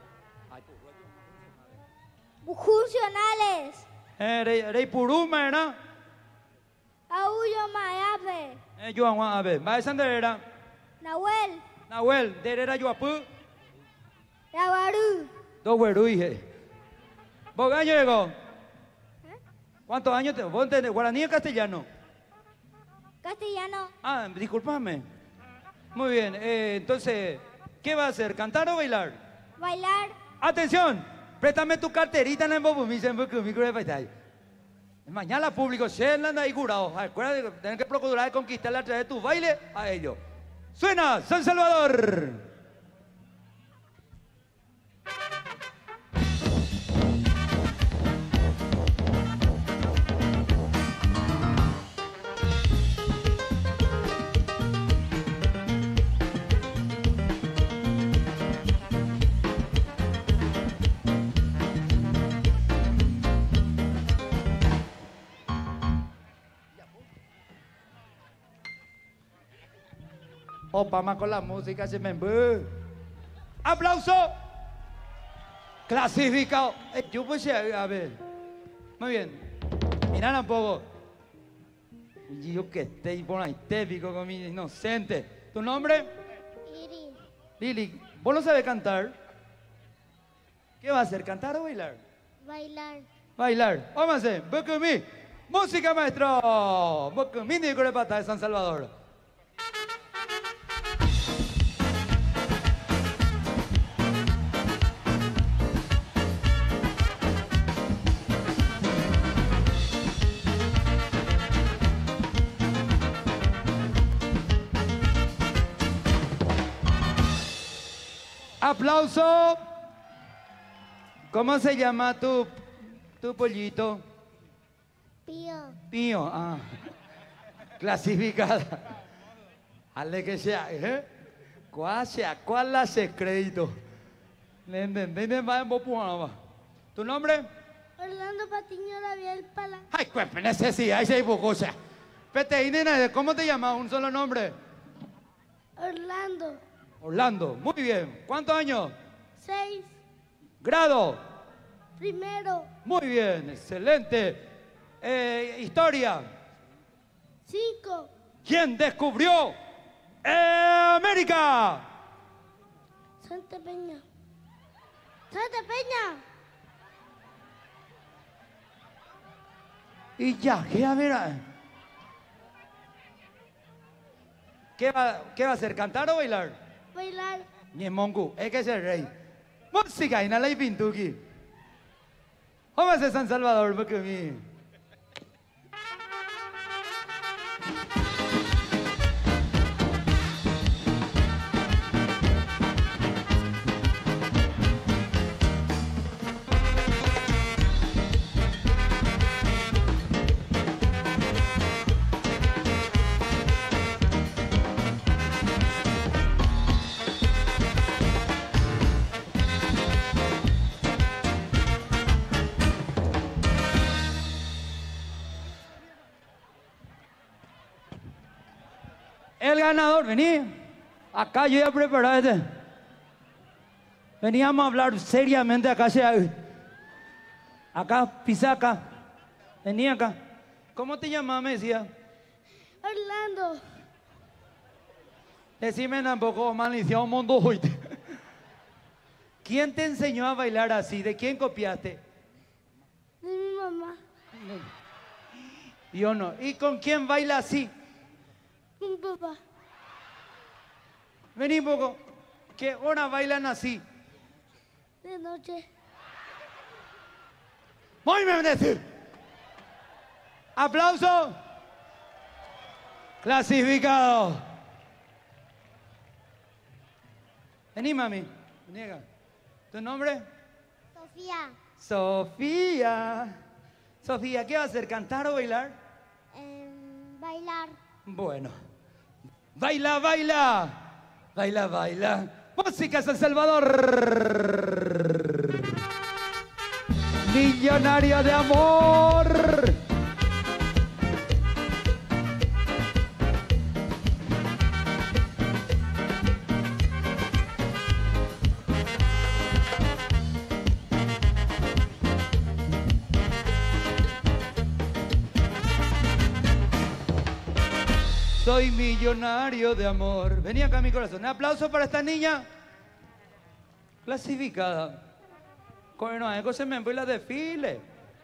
Funcionales. Eh, rey puruma, ¿no? Aullo Mayape. Eh, yo agua a ver. Va a sandere, Nahuel. Nahuel, derera yo apu. Rabaru. Dos güeruije. ¿Vos qué año llegó? ¿Cuántos años te... ¿Vos entendés guaraní o castellano? Castellano. Ah, discúlpame. Muy bien, eh, entonces, ¿qué va a hacer? ¿Cantar o bailar? Bailar. ¡Atención! Préstame tu carterita en el Bobumí, en el Mañana público, se andan ahí curados. Acuérdate de tener que procurar de conquistarle a través de tu baile a ellos. ¡Suena, San Salvador! Opa, más con la música se me... ¡Aplauso! Clasificado. Eh, yo pues, a ver. Muy bien. Mirá un poco. Y yo que estoy por ahí tépico con mi inocente. ¿Tu nombre? Lili. Lili, ¿vos no sabés cantar? ¿Qué va a hacer? ¿Cantar o bailar? Bailar. Bailar. Vamos a hacer. Bocumí. Música, maestro. Bocumí de Corepata de San Salvador. Aplauso. ¿Cómo se llama tu, tu pollito? Pío. Pío, ah. Clasificada. Ale que sea, ¿eh? ¿Cuál sea? ¿Cuál hace crédito? Ven, ven, ven, ven, ven, ven, ¿tu nombre? Orlando Patiño Labiel Pala. Ay, pues necesidad, esa hipocosa. Pete, nena, ¿cómo te llamas? Un solo nombre. Orlando. Orlando, muy bien. ¿Cuántos años? Seis. Grado. Primero. Muy bien, excelente. Eh, historia. Cinco. ¿Quién descubrió eh, América? Santa Peña. Santa Peña. Y ya, ¿qué a ver? ¿Qué va, ¿Qué va a hacer? ¿Cantar o bailar? Bailar. Ni mongu, es que es el rey. Música y nada y pintuki. Vamos a hacer San Salvador, porque mi. El ganador, vení. Acá yo ya preparado este. Veníamos a hablar seriamente acá. Acá, pisa acá. Vení acá. ¿Cómo te llamas? Me decía. Orlando. Decime tampoco, maldición un mundo hoy. ¿Quién te enseñó a bailar así? ¿De quién copiaste? De mi mamá. Yo no. ¿Y con quién baila así? Mi papá. Vení un poco. ¿Qué hora bailan así? De noche. Muy bien decir. Aplauso. Clasificado. Vení, mami. Vení acá. ¿Tu nombre? Sofía. Sofía. Sofía, ¿qué va a hacer? ¿Cantar o bailar? Eh, bailar. Bueno. Baila, baila. Baila, baila. Música San Salvador. Millonario de amor. Soy millonario de amor. Vení acá, mi corazón. Un aplauso para esta niña clasificada. Con no es se me voy la desfile.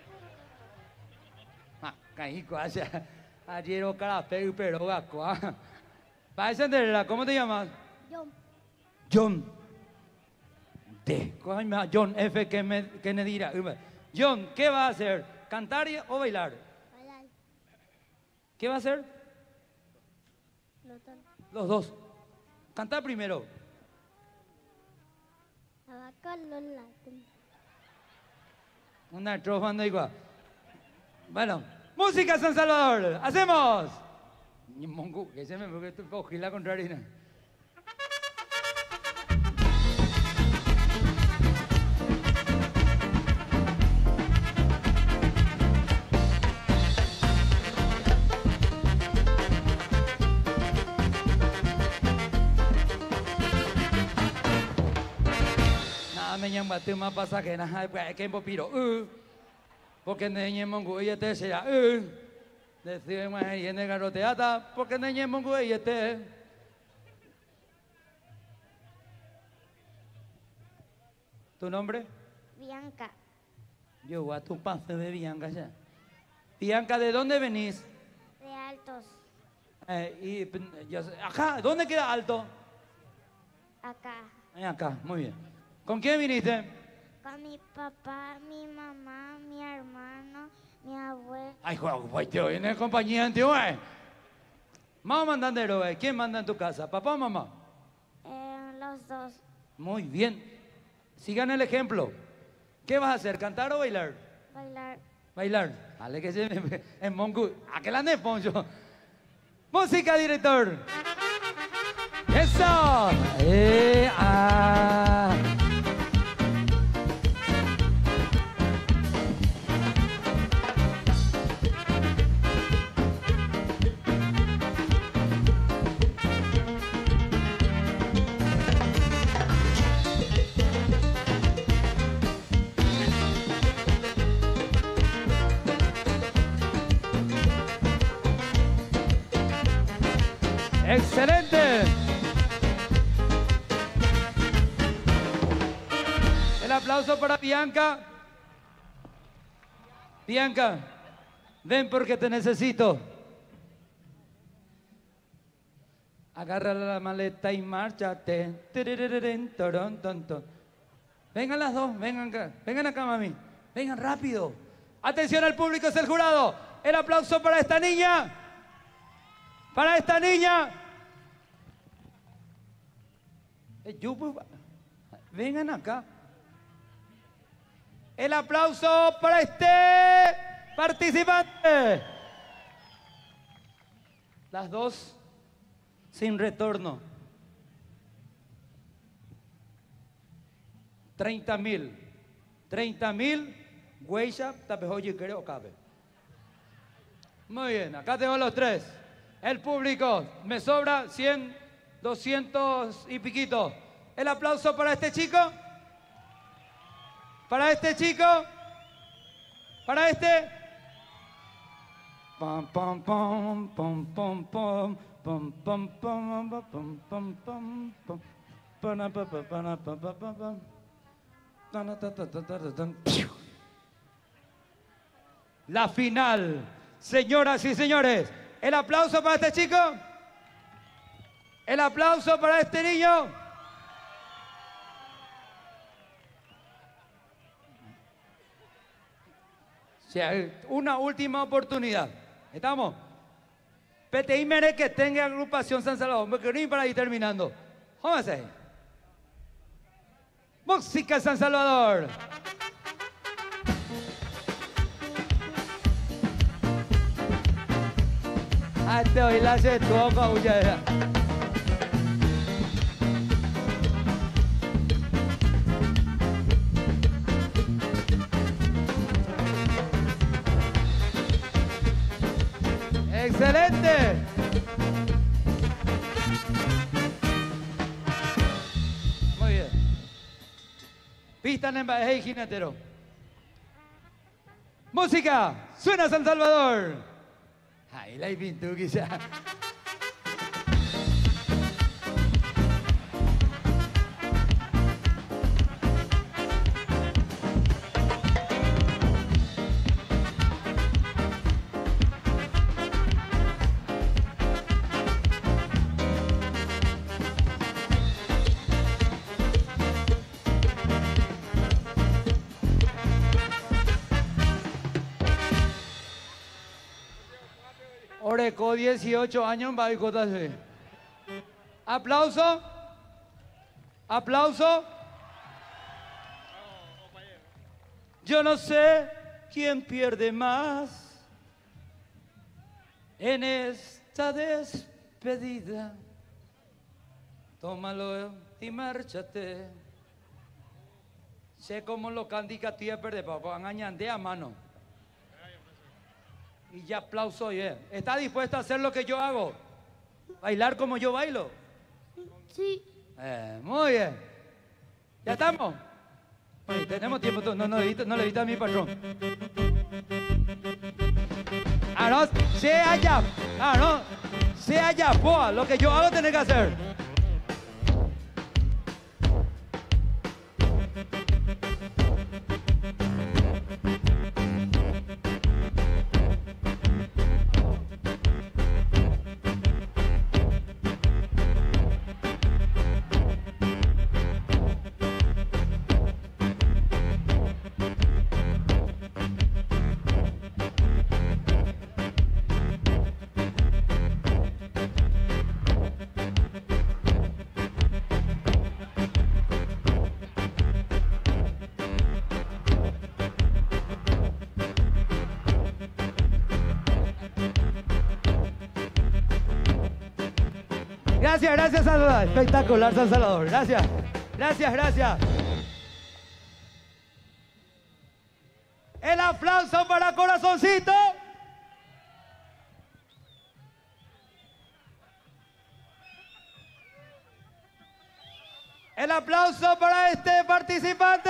Ah, caí cuasi. Ayer o carape pero gacua. Paisa de la, ¿cómo te llamas? John. John. D. Coño, John F. ¿Qué me, qué me dirá? John, ¿qué va a hacer? ¿Cantar y- o bailar? Bailar. ¿Qué va a hacer? Flotón. Los dos. Cantar primero. La vaca Lola. Una estrofa no igual. Bueno, música San Salvador. ¡Hacemos! Ni mongo, que se me porque estoy cogí la contraria. Nada me llama tema pasajera, ay pues que piro. Uh, porque neñe mongo y este será. Uh. Decimos ahí en el garoteata, porque neñe mongo y este. ¿Tu nombre? Bianca. Yo a tu pase de Bianca ya. Bianca, ¿de dónde venís? De Altos. Eh, y, pen- ya sé- acá, ¿dónde queda Alto? Acá. Eh, acá, muy bien. ¿Con quién viniste? Con mi papá, mi mamá, mi hermano, mi abuelo. Ay, juego, pues te viene en compañía, tío, eh. Mamá mandandero, eh. ¿Quién manda en tu casa? ¿Papá o mamá? Eh, los dos. Muy bien. Sigan el ejemplo. ¿Qué vas a hacer? ¿Cantar o bailar? Bailar. Bailar. Dale que se me... En mongo. ¿A qué la ne poncho? Música, director. ¡Eso! Eh, ah. ¡Excelente! El aplauso para Bianca. Bianca, ven porque te necesito. Agarra la maleta y márchate. Tiriririn, torón, tonto. Vengan las dos, vengan acá. Vengan acá, mami. Vengan rápido. Atención al público, es el jurado. El aplauso para esta niña. Para esta niña. Eh, yo, pues, vengan acá. El aplauso para este participante. Las dos sin retorno. treinta mil. treinta mil. Huella, tapejoye, creo, cabe. Muy bien, acá tengo los tres. El público, me sobra cien, doscientos y piquito. El aplauso para este chico. Para este chico. Para este. Pam, pam, pam, pam, pam, pam, pam, pam, pam, pam, pam, pam, pam, pam. Pana, pa, pa, pana, pa, pa, pa, pam. Tana, ta, ta, ta, ta, ta, tan. La final. Señoras y señores, el aplauso para este chico. El aplauso para este niño. Sí, hay una última oportunidad. ¿Estamos? P T I mere que tenga agrupación San Salvador. Me quiero ir para ir terminando. ¿Cómo se? Música San Salvador. Hasta hoy la se toca, huya. ¡Excelente! Muy bien. Pistan en Baje y Jinetero. Música, suena San Salvador. Ahí la hay pintu quizá. recó dieciocho años, va y cosas así. Aplauso. Aplauso. Yo no sé quién pierde más en esta despedida. Tómalo y márchate. Sé cómo lo candica tía perde papá, engañande a mano. Y ya aplauso, yeah. ¿Está dispuesta a hacer lo que yo hago? ¿Bailar como yo bailo? Sí. Eh, muy bien. ¿Ya estamos? Oye, tenemos tiempo. No, no, le no le edita a mi patrón. Ah, no, se allá. Ah, no. Se allá, poa. Lo que yo hago tenés que hacer. Gracias, gracias, Salvador. Espectacular, San Salvador. Gracias, gracias, gracias. El aplauso para Corazoncito. El aplauso para este participante.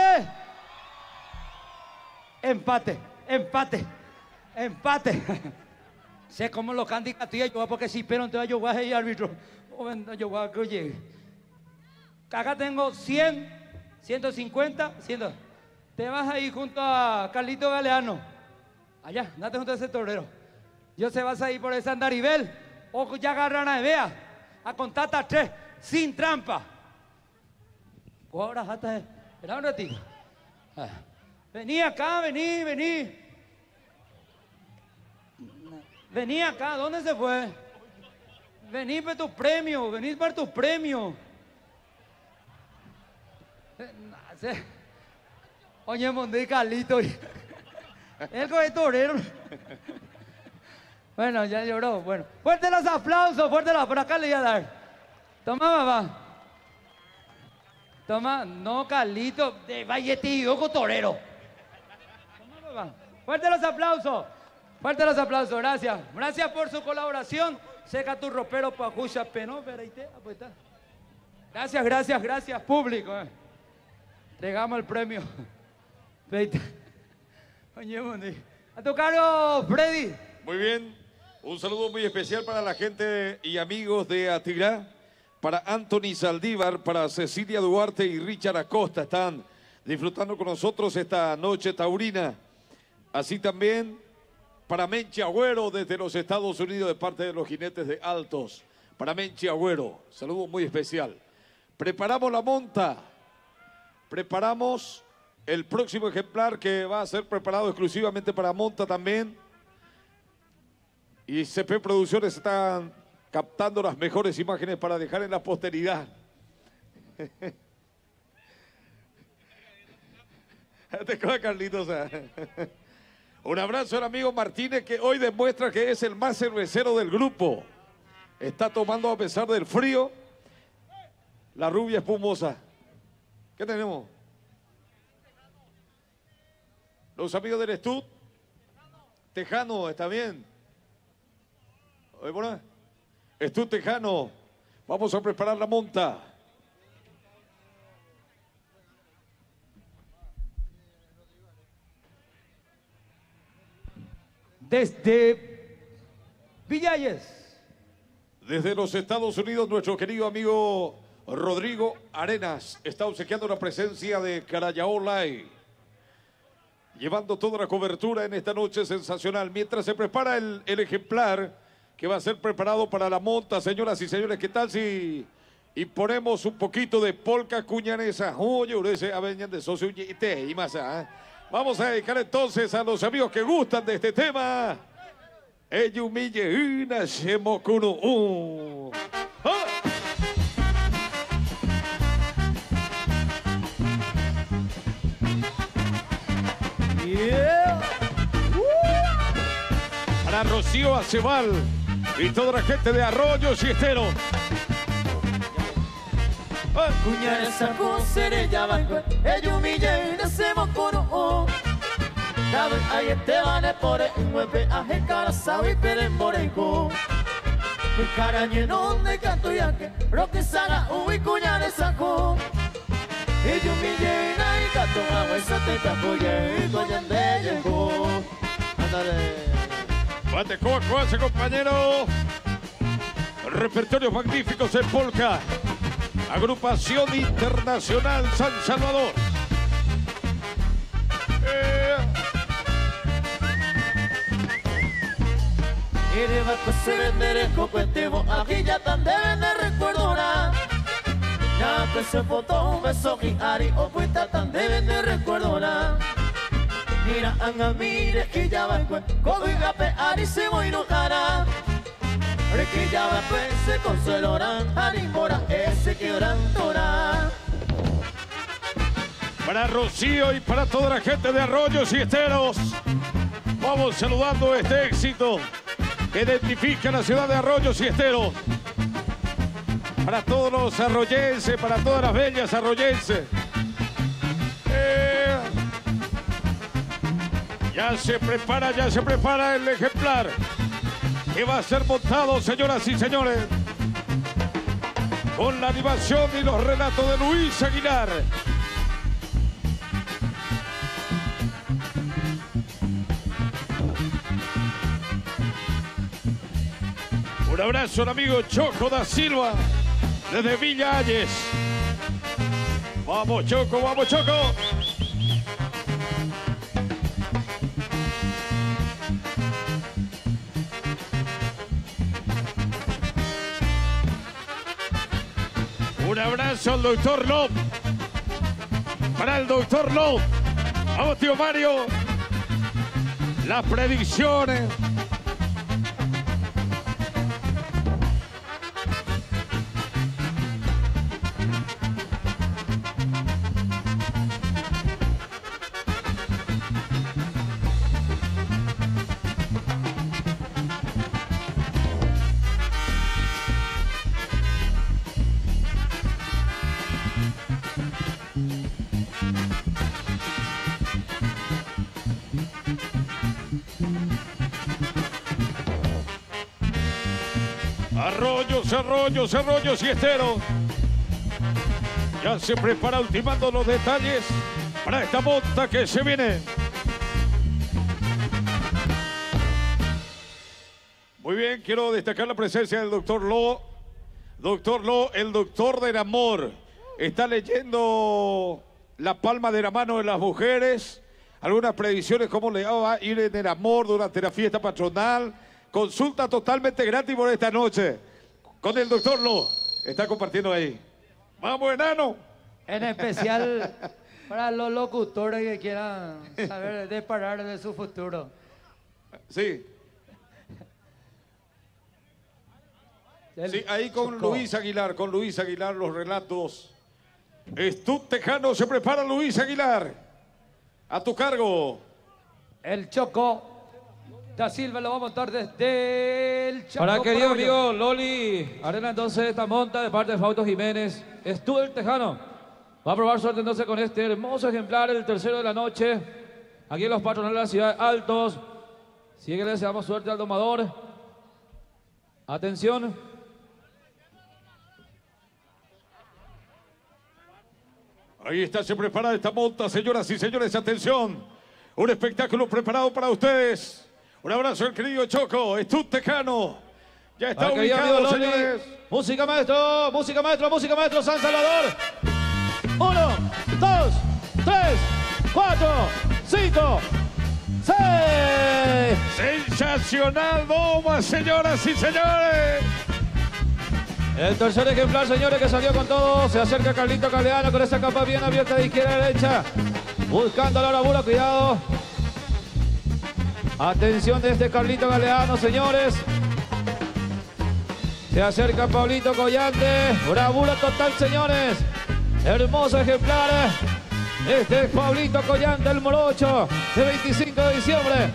Empate, empate, empate. Sé cómo lo candidatos y yo, porque si pero entonces yo voy a ir árbitro. Yo voy a que llegue. Acá tengo cien, ciento cincuenta, cien. Te vas a ir junto a Carlito Galeano. Allá, date junto a ese torero. Yo se vas a ir por ese Andaribel. O ya agarran a Evea. A contar hasta tres, sin trampa. Ahora hasta. Espera un ratito. Ah. Vení acá, vení, vení. Vení acá, ¿dónde se fue? Vení por tu premio, vení por tu premio. Oye, Mondé Carlito. Él con el torero. Bueno, ya lloró. Bueno, fuerte los aplausos, fuerte los. Por acá le voy a dar. Toma, papá. Toma, no, Carlito. De Valletillo con torero. Toma, papá. Fuerte los aplausos. Fuerte los aplausos, gracias. Gracias por su colaboración. Seca tu ropero pa' jucha peno, verite, apuesta. Gracias, gracias, gracias, público. Eh. Entregamos el premio. Veite. Oye, a tu cargo, Freddy. Muy bien. Un saludo muy especial para la gente y amigos de Atirá. Para Anthony Saldívar, para Cecilia Duarte y Richard Acosta. Están disfrutando con nosotros esta noche taurina. Así también para Menchi Agüero desde los Estados Unidos de parte de los jinetes de Altos. Para Menchi Agüero, saludo muy especial. Preparamos la monta. Preparamos el próximo ejemplar que va a ser preparado exclusivamente para monta también. Y C P Producciones están captando las mejores imágenes para dejar en la posteridad. Te coge Carlitos. Un abrazo al amigo Martínez, que hoy demuestra que es el más cervecero del grupo. Está tomando a pesar del frío la rubia espumosa. ¿Qué tenemos? Los amigos del Estud. Tejano, está bien. Oye, bueno, Estud Tejano. Vamos a preparar la monta. Desde Villalles. Desde los Estados Unidos, nuestro querido amigo Rodrigo Arenas está obsequiando la presencia de Carayao Live, llevando toda la cobertura en esta noche sensacional. Mientras se prepara el, el ejemplar que va a ser preparado para la monta, señoras y señores, ¿qué tal si y ponemos un poquito de polca cuñanesa? Oye, ese aveñan de socio y más. ¿eh? Vamos a dedicar entonces a los amigos que gustan de este tema. Ella humille una semokunu. Uh. ¡Ah! Yeah. Para Rocío Acebal y toda la gente de Arroyos y Esteros. ¡Ah! Kunyare sako sere yabanko Eyumille nasemo kono Dabe ayete vane pore Mueve aje cara sawi pere morenko Kara lleno de canto yake Roque saga ui kunyare sako Eyumille na y gato agua esa te tapoye Koyande llegó Ándale Bate coa coa, compañero. Repertorios magníficos en polka. Agrupación Internacional San Salvador. Eh. Y de barco se vender el cocuetebo. Aquí ya tan deben de recordar. Ya que se foto un beso y ari o puesta tan deben de recordar. Mira anga mire que ya va en codo y gape ari se voy no cara. Que ya va pues se consueloran ari mora ese que oran tora. Para Rocío y para toda la gente de Arroyos y Esteros, vamos saludando este éxito que identifica la ciudad de Arroyos y Esteros. Para todos los arroyenses, para todas las bellas arroyenses. Eh, ya se prepara, ya se prepara el ejemplar que va a ser montado, señoras y señores, con la animación y los relatos de Luis Aguilar. Un abrazo al amigo Choco da Silva, desde Villa Ayes. Vamos, Choco, vamos, Choco. Un abrazo al doctor Lop. Para el doctor Lop. Vamos, tío Mario. Las predicciones. Arroyos, Arroyos, Arroyos y Esteros. Ya se prepara ultimando los detalles para esta monta que se viene. Muy bien, quiero destacar la presencia del doctor Lo. Doctor Lo, el doctor del amor. Está leyendo la palma de la mano de las mujeres. Algunas predicciones, cómo le va a ir en el amor durante la fiesta patronal. Consulta totalmente gratis por esta noche con el doctor Lo. Está compartiendo ahí. Vamos, enano. En especial para los locutores que quieran saber disparar de su futuro. Sí. Sí, ahí con Luis Aguilar, con Luis Aguilar los relatos. Estud Tejano, se prepara Luis Aguilar. A tu cargo. El Choco da Silva lo va a montar desde el Chaco. Para querido Paraguayo. amigo Loli Arena, entonces esta monta de parte de Fausto Jiménez. Estuvo el Tejano. Va a probar suerte entonces con este hermoso ejemplar, el tercero de la noche. Aquí en los patronales de la ciudad de Altos. Sigue, le deseamos suerte al domador. Atención. Ahí está, se prepara esta monta, señoras y señores, atención. Un espectáculo preparado para ustedes. Un abrazo al querido Choco, Estud Tejano. Ya está Para querido ubicado, amigo Loli. señores. Música maestro, música maestro, música maestro San Salvador. Uno, dos, tres, cuatro, cinco, seis. Sensacional doma, señoras y señores. El tercer ejemplar, señores, que salió con todo. Se acerca Carlito Caldeano con esa capa bien abierta de izquierda a derecha. Buscando a la bravura, cuidado. Atención de este Carlito Galeano, señores. Se acerca Pablito Collante. Bravura total, señores. Hermoso ejemplar. Este es Pablito Collante, el morocho, de veinticinco de diciembre.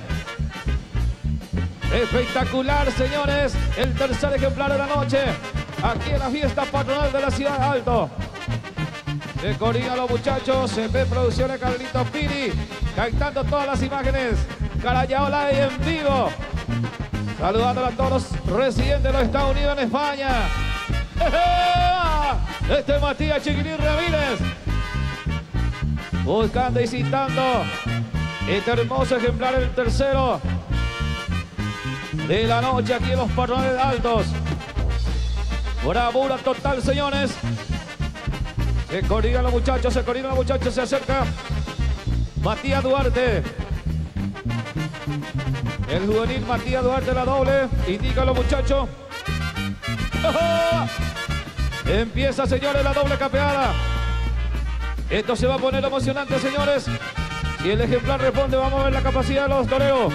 Espectacular, señores. El tercer ejemplar de la noche. Aquí en la fiesta patronal de la ciudad de Alto. Se coordinan los muchachos. Se ve producciones Carlitos Piri. Captando todas las imágenes. Carayaola en vivo. Saludando a todos los residentes de los Estados Unidos en España. Este es Matías Chiquilín Ramírez. Buscando y citando este hermoso ejemplar, el tercero de la noche aquí en los patronales altos. Bravura total, señores. Se coordinan los muchachos, se coordinan los muchachos, se acerca Matías Duarte. El juvenil Matías Duarte, la doble, indica a los muchachos. Empieza, señores, la doble capeada. Esto se va a poner emocionante, señores. Si el ejemplar responde, vamos a ver la capacidad de los toreros.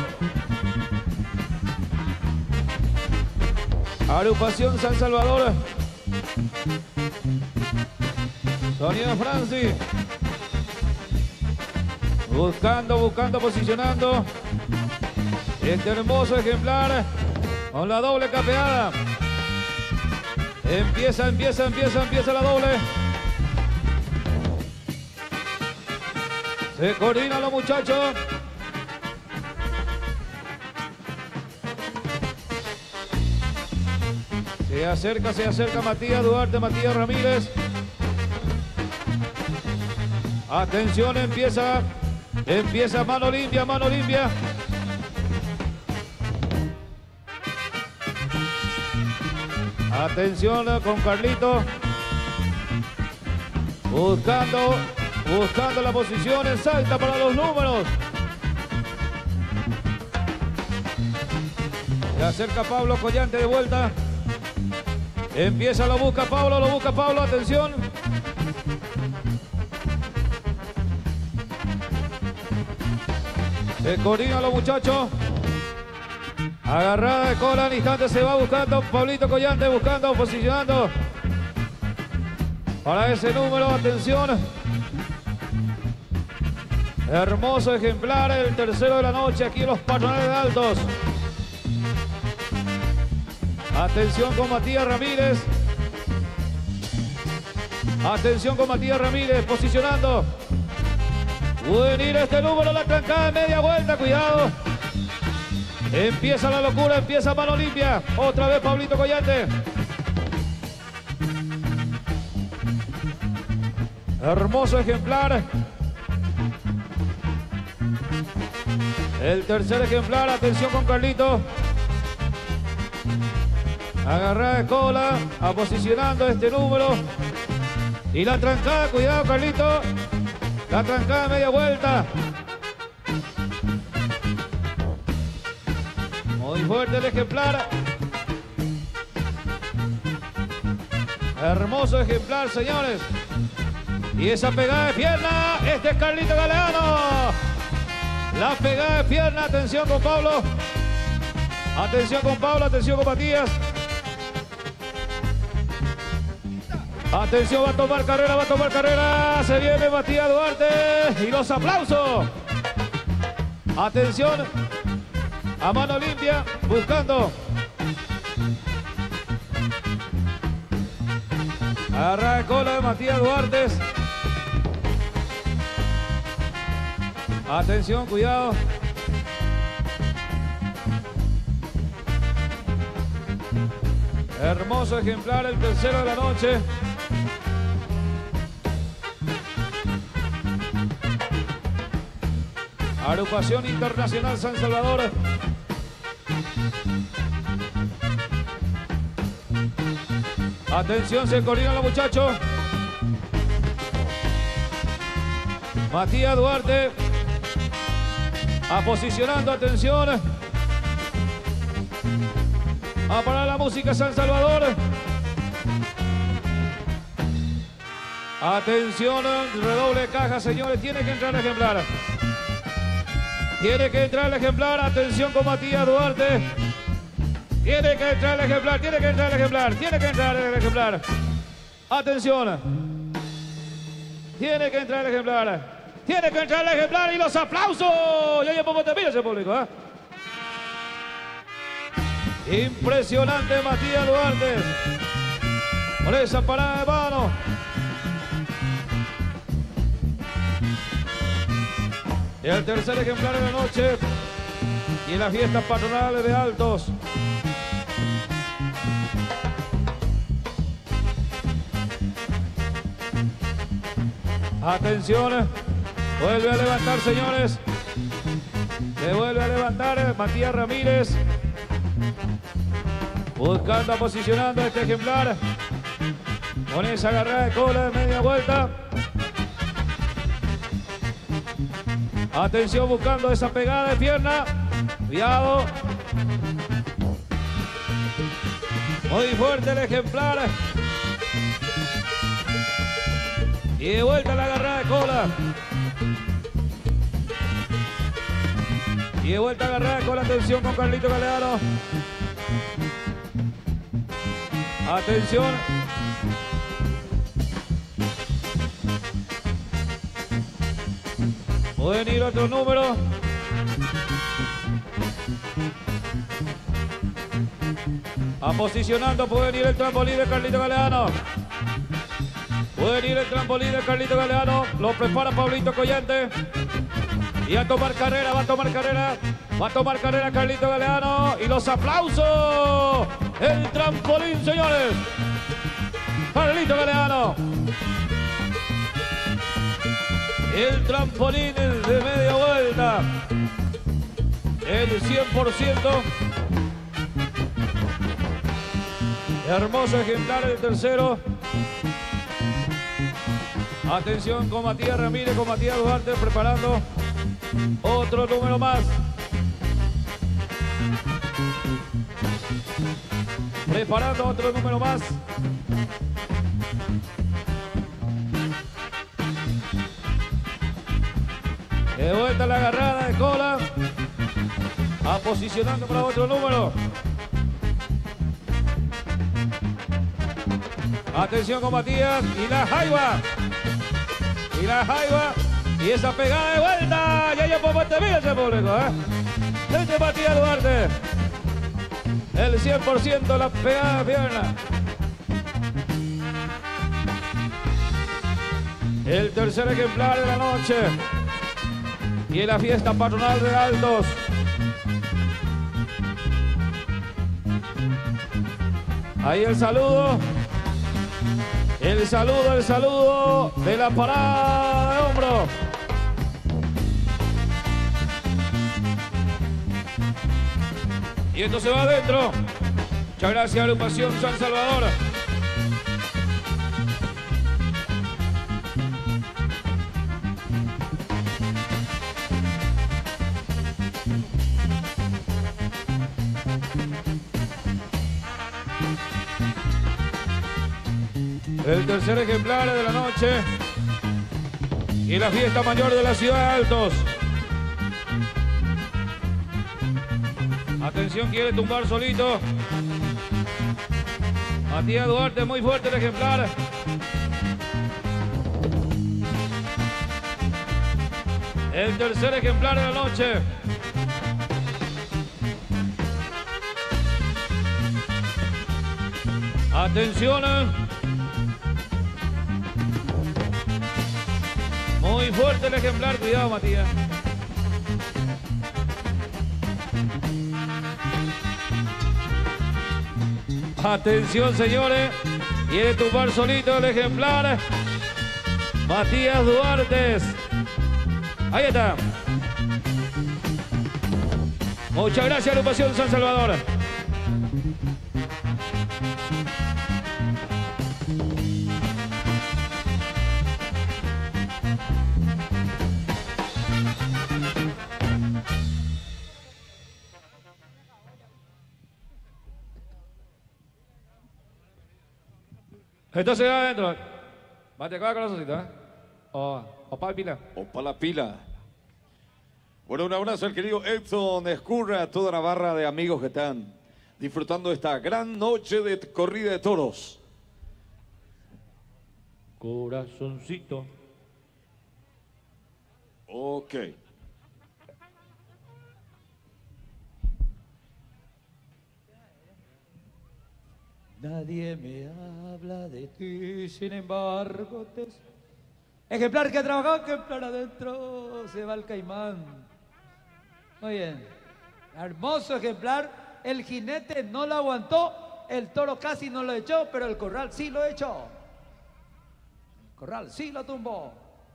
Agrupación San Salvador. Sonido Francis. Buscando, buscando, posicionando. Este hermoso ejemplar con la doble capeada. Empieza, empieza, empieza, empieza la doble. Se coordinan los muchachos. Se acerca, se acerca Matías Duarte, Matías Ramírez. Atención, empieza, empieza mano limpia, mano limpia. Atención con Carlito. Buscando, buscando la posición exacta para los números. Se acerca Pablo Collante de vuelta. Empieza, lo busca Pablo, lo busca Pablo, atención. Se coordinan los muchachos. Agarrada de cola, al instante se va buscando Pablito Collante, buscando, posicionando para ese número, atención. Hermoso ejemplar, el tercero de la noche aquí en los patronales altos. Atención con Matías Ramírez. Atención con Matías Ramírez, posicionando. Venir este número, la trancada, media vuelta, cuidado. Empieza la locura, empieza mano limpia. Otra vez Pablito Collante. Hermoso ejemplar. El tercer ejemplar, atención con Carlito. Agarrada de cola, aposicionando este número. Y la trancada, cuidado Carlito. La trancada media vuelta. Muy fuerte el ejemplar. Hermoso ejemplar, señores. Y esa pegada de pierna, este es Carlito Galeano. La pegada de pierna, atención con Pablo. Atención con Pablo, atención con Matías. Atención, va a tomar carrera, va a tomar carrera. Se viene Matías Duarte. Y los aplausos. Atención. A mano limpia, buscando. Agarra de cola de Matías Duarte. Atención, cuidado. Hermoso ejemplar, el tercero de la noche. Agrupación Internacional San Salvador. Atención, se coordinan los muchachos. Matías Duarte. Aposicionando, atención. A parar la música San Salvador. Atención, redoble de caja, señores. Tiene que entrar a ejemplar. Tiene que entrar el ejemplar. Atención con Matías Duarte. Tiene que entrar el ejemplar. Tiene que entrar el ejemplar. Tiene que entrar el ejemplar. Atención. Tiene que entrar el ejemplar. Tiene que entrar el ejemplar y los aplausos. Y ahí poco te pide ese público, ¿eh? Impresionante Matías Duarte. Con esa parada de mano. Y el tercer ejemplar de la noche. Y en las fiestas patronales de Altos. Atención. Vuelve a levantar, señores. Se vuelve a levantar Matías Ramírez. Buscando, posicionando a este ejemplar. Con esa agarrada de cola de media vuelta. Atención, buscando esa pegada de pierna. Cuidado. Muy fuerte el ejemplar. Y de vuelta la agarrada de cola. Y de vuelta agarrada de cola. Atención con Carlito Galeano. Atención. Pueden ir otro número. A posicionando, pueden ir el trampolín de Carlito Galeano. Pueden ir el trampolín de Carlito Galeano. Lo prepara Pablito Collante. Y a tomar carrera, va a tomar carrera. Va a tomar carrera Carlito Galeano. Y los aplausos. El trampolín, señores. Carlito Galeano. El trampolín de media vuelta. El cien por ciento. Hermoso ejemplar el tercero. Atención con Matías Ramírez, con Matías Duarte preparando otro número más. Preparando otro número más. De vuelta la agarrada de cola. A posicionando para otro número. Atención con Matías y la jaiba. Y la jaiba. Y esa pegada de vuelta. Y ahí por te mira ese público, ¿eh? Desde Matías Duarte. El cien por ciento la pegada de pierna. El tercer ejemplar de la noche. Y en la fiesta patronal de Altos. Ahí el saludo. El saludo, el saludo de la parada de hombro. Y esto se va adentro. Muchas gracias, agrupación San Salvador. El tercer ejemplar de la noche y la fiesta mayor de la ciudad de Altos. Atención, quiere tumbar solito. Matías Duarte, muy fuerte el ejemplar. El tercer ejemplar de la noche. Atención. Muy fuerte el ejemplar, cuidado Matías. Atención señores, quiere tumbar solito el ejemplar. Matías Duarte. Ahí está. Muchas gracias agrupación San Salvador. Entonces va adentro. Mate acá con la sosita, ¿eh? O, o para la pila. O para la pila. Bueno, un abrazo al querido Edson Escurra, a toda la barra de amigos que están disfrutando esta gran noche de corrida de toros. Corazoncito. Ok. Nadie me habla de ti, sin embargo te... Ejemplar que ha trabajado, ejemplar adentro, se va el caimán. Muy bien. Hermoso ejemplar. El jinete no lo aguantó, el toro casi no lo echó, pero el corral sí lo echó. El corral sí lo tumbó.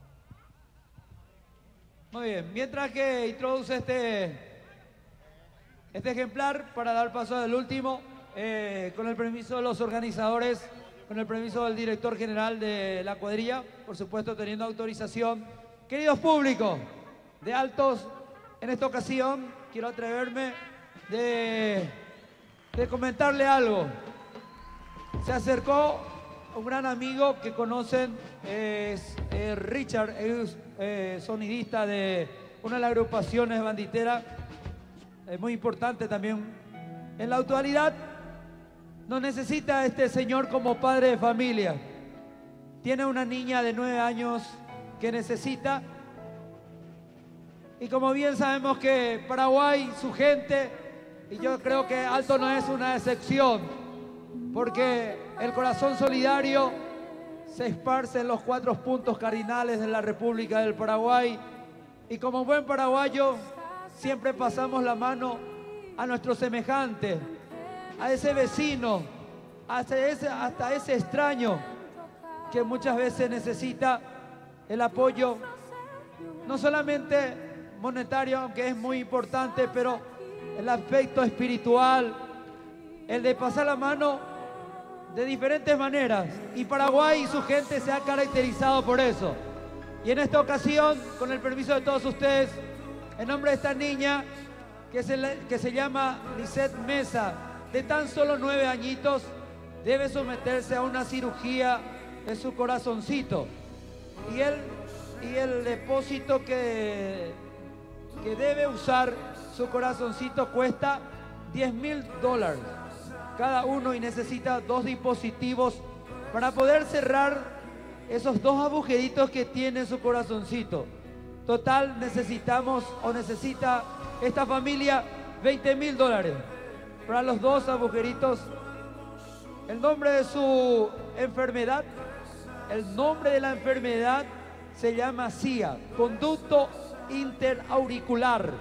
Muy bien. Mientras que introduce este, este ejemplar para dar paso al último, eh, con el permiso de los organizadores, con el permiso del director general de la cuadrilla, por supuesto teniendo autorización. Queridos públicos de Altos, en esta ocasión quiero atreverme de, de comentarle algo. Se acercó un gran amigo que conocen, es eh, Richard, es eh, sonidista de una de las agrupaciones banditeras, eh, muy importante también en la actualidad. No necesita este señor como padre de familia. Tiene una niña de nueve años que necesita. Y como bien sabemos que Paraguay, su gente, y yo creo que Alto no es una excepción, porque el corazón solidario se esparce en los cuatro puntos cardinales de la República del Paraguay. Y como buen paraguayo, siempre pasamos la mano a nuestros semejantes, a ese vecino, hasta ese, hasta ese extraño que muchas veces necesita el apoyo, no solamente monetario, aunque es muy importante, pero el aspecto espiritual, el de pasar la mano de diferentes maneras. Y Paraguay y su gente se ha caracterizado por eso. Y en esta ocasión, con el permiso de todos ustedes, en nombre de esta niña que se, que se llama Lisette Mesa, de tan solo nueve añitos, debe someterse a una cirugía en su corazoncito. Y el, y el depósito que, que debe usar su corazoncito cuesta diez mil dólares cada uno, y necesita dos dispositivos para poder cerrar esos dos agujeritos que tiene su corazoncito. Total, necesitamos o necesita esta familia veinte mil dólares para los dos agujeritos. El nombre de su enfermedad, el nombre de la enfermedad se llama C I A, conducto interauricular.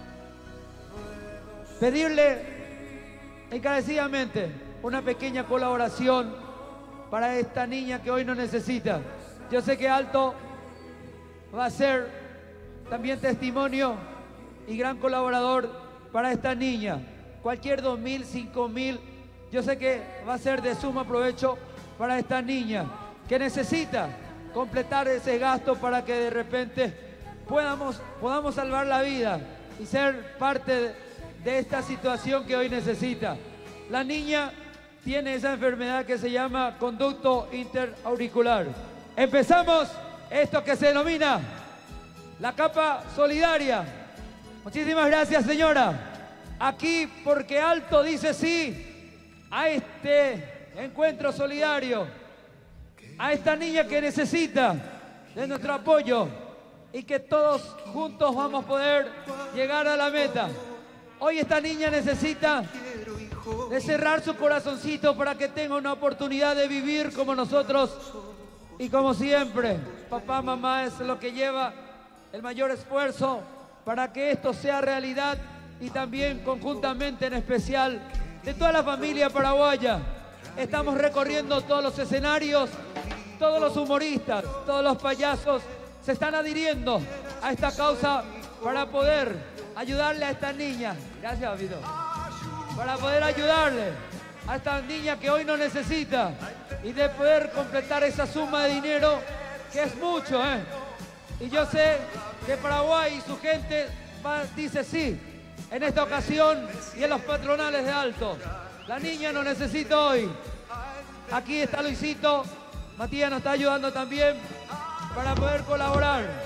Pedirle encarecidamente una pequeña colaboración para esta niña que hoy nos necesita. Yo sé que Alto va a ser también testimonio y gran colaborador para esta niña. Cualquier dos mil, cinco mil, yo sé que va a ser de suma provecho para esta niña que necesita completar ese gasto para que de repente podamos, podamos salvar la vida y ser parte de, de esta situación que hoy necesita. La niña tiene esa enfermedad que se llama conducto interauricular. Empezamos esto que se denomina la capa solidaria. Muchísimas gracias, señora. Aquí porque Alto dice sí a este encuentro solidario, a esta niña que necesita de nuestro apoyo y que todos juntos vamos a poder llegar a la meta. Hoy esta niña necesita de cerrar su corazoncito para que tenga una oportunidad de vivir como nosotros y como siempre. Papá, mamá es lo que lleva el mayor esfuerzo para que esto sea realidad, y también conjuntamente, en especial de toda la familia paraguaya. Estamos recorriendo todos los escenarios, todos los humoristas, todos los payasos se están adhiriendo a esta causa para poder ayudarle a esta niña. Gracias, papito. Para poder ayudarle a esta niña que hoy no necesita, y de poder completar esa suma de dinero que es mucho, ¿eh? Y yo sé que Paraguay y su gente va, dice sí en esta ocasión y en los patronales de Alto. La niña nos necesita hoy. Aquí está Luisito, Matías nos está ayudando también para poder colaborar.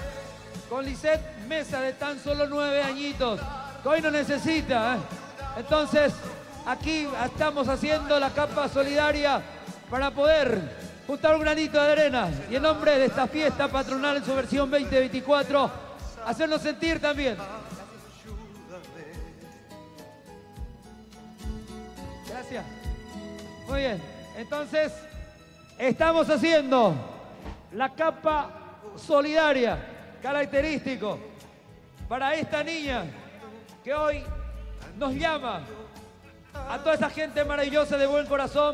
con Lisette Mesa de tan solo nueve añitos, que hoy no necesita. ¿eh? Entonces, aquí estamos haciendo la capa solidaria para poder juntar un granito de arena y en nombre de esta fiesta patronal en su versión veinte veinticuatro, hacernos sentir también. Gracias. Muy bien. Entonces, estamos haciendo la capa solidaria, característico para esta niña que hoy nos llama a toda esa gente maravillosa de buen corazón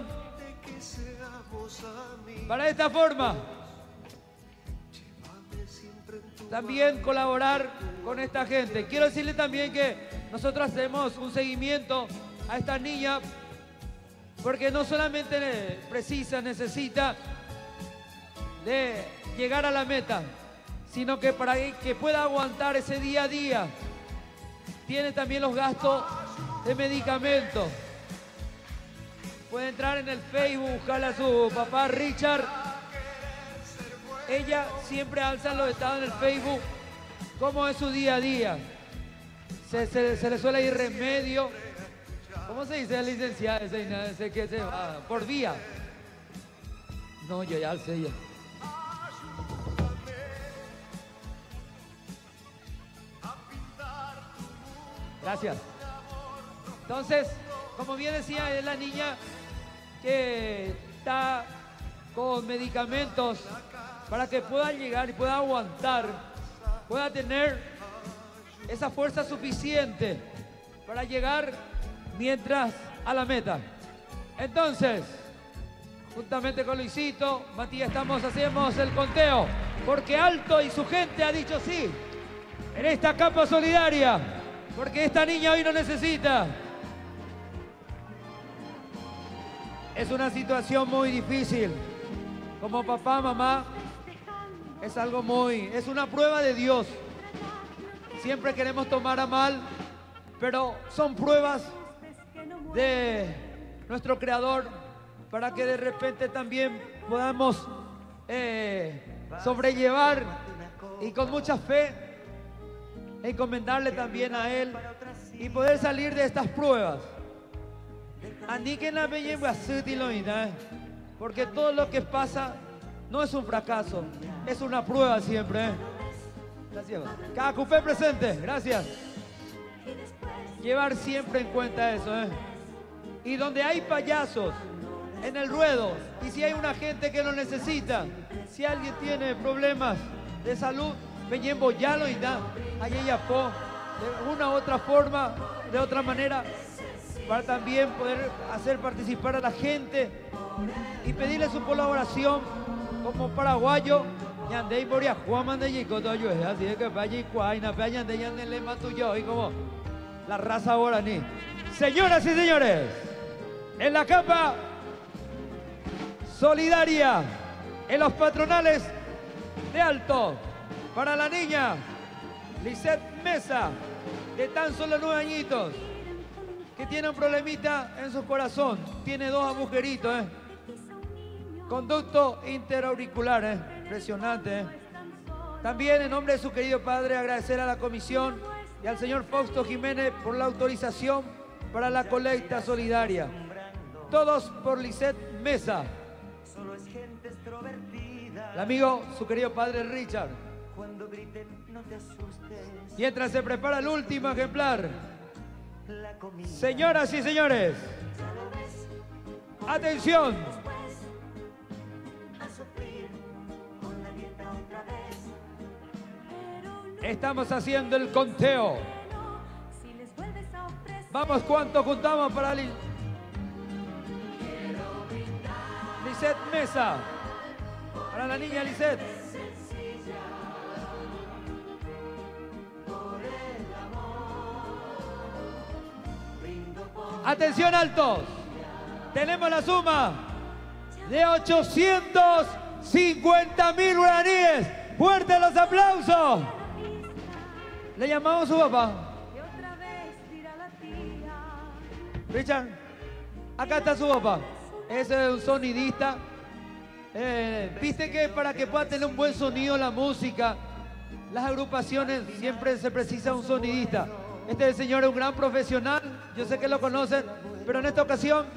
para esta forma también colaborar con esta gente. Quiero decirle también que nosotros hacemos un seguimiento a esta niña porque no solamente precisa, necesita de llegar a la meta, sino que para que pueda aguantar ese día a día, tiene también los gastos de medicamentos. Puede entrar en el Facebook, buscarle a su papá Richard. Ella siempre alza los estados en el Facebook, cómo es su día a día. Se, se, se le suele ir remedio. ¿Cómo se dice licenciada? Ese, ese que se va por vía. No, yo ya alcé ya. Gracias. Entonces, como bien decía, es la niña que está con medicamentos para que pueda llegar y pueda aguantar, pueda tener esa fuerza suficiente para llegar mientras a la meta. Entonces, juntamente con Luisito, Matías, estamos, hacemos el conteo, porque Alto y su gente ha dicho sí en esta capa solidaria, porque esta niña hoy no necesita. Es una situación muy difícil. Como papá, mamá, es algo muy... es una prueba de Dios. Siempre queremos tomar a mal, pero son pruebas de nuestro Creador para que de repente también podamos eh, sobrellevar y con mucha fe encomendarle también a Él y poder salir de estas pruebas. Porque todo lo que pasa no es un fracaso, es una prueba siempre. ¿eh? Gracias. Cada cupé presente, gracias. Llevar siempre en cuenta eso. ¿eh? Y donde hay payasos en el ruedo, y si hay una gente que lo necesita, si alguien tiene problemas de salud, Peñembo ya lo irá, allí ya po, de una u otra forma, de otra manera, para también poder hacer participar a la gente y pedirle su colaboración como paraguayo. Así que vaya y cuaina, vayan de Yandele Matuyo y como la raza guaraní. Señoras y señores, en la capa solidaria, en los patronales de Alto, para la niña Lisette Mesa, de tan solo nueve añitos, que tiene un problemita en su corazón, tiene dos agujeritos, ¿eh? Conducto interauricular, ¿eh? Impresionante, ¿eh? También en nombre de su querido padre agradecer a la comisión y al señor Fausto Jiménez por la autorización para la colecta solidaria. Todos por Lisette Mesa. El amigo, su querido padre Richard. Mientras se prepara el último ejemplar. Señoras y señores, atención. Estamos haciendo el conteo. Vamos, ¿cuánto juntamos para Li Lisette Mesa? Para la niña Lisette. Atención, altos. Tenemos la suma de ochocientos cincuenta mil guaraníes. ¡Fuertes los aplausos! Le llamamos a su papá. Richard, acá está su papá. Ese es un sonidista. Eh, Viste que para que pueda tener un buen sonido la música, las agrupaciones siempre se precisa un sonidista. Este señor es un gran profesional, yo sé que lo conocen, pero en esta ocasión,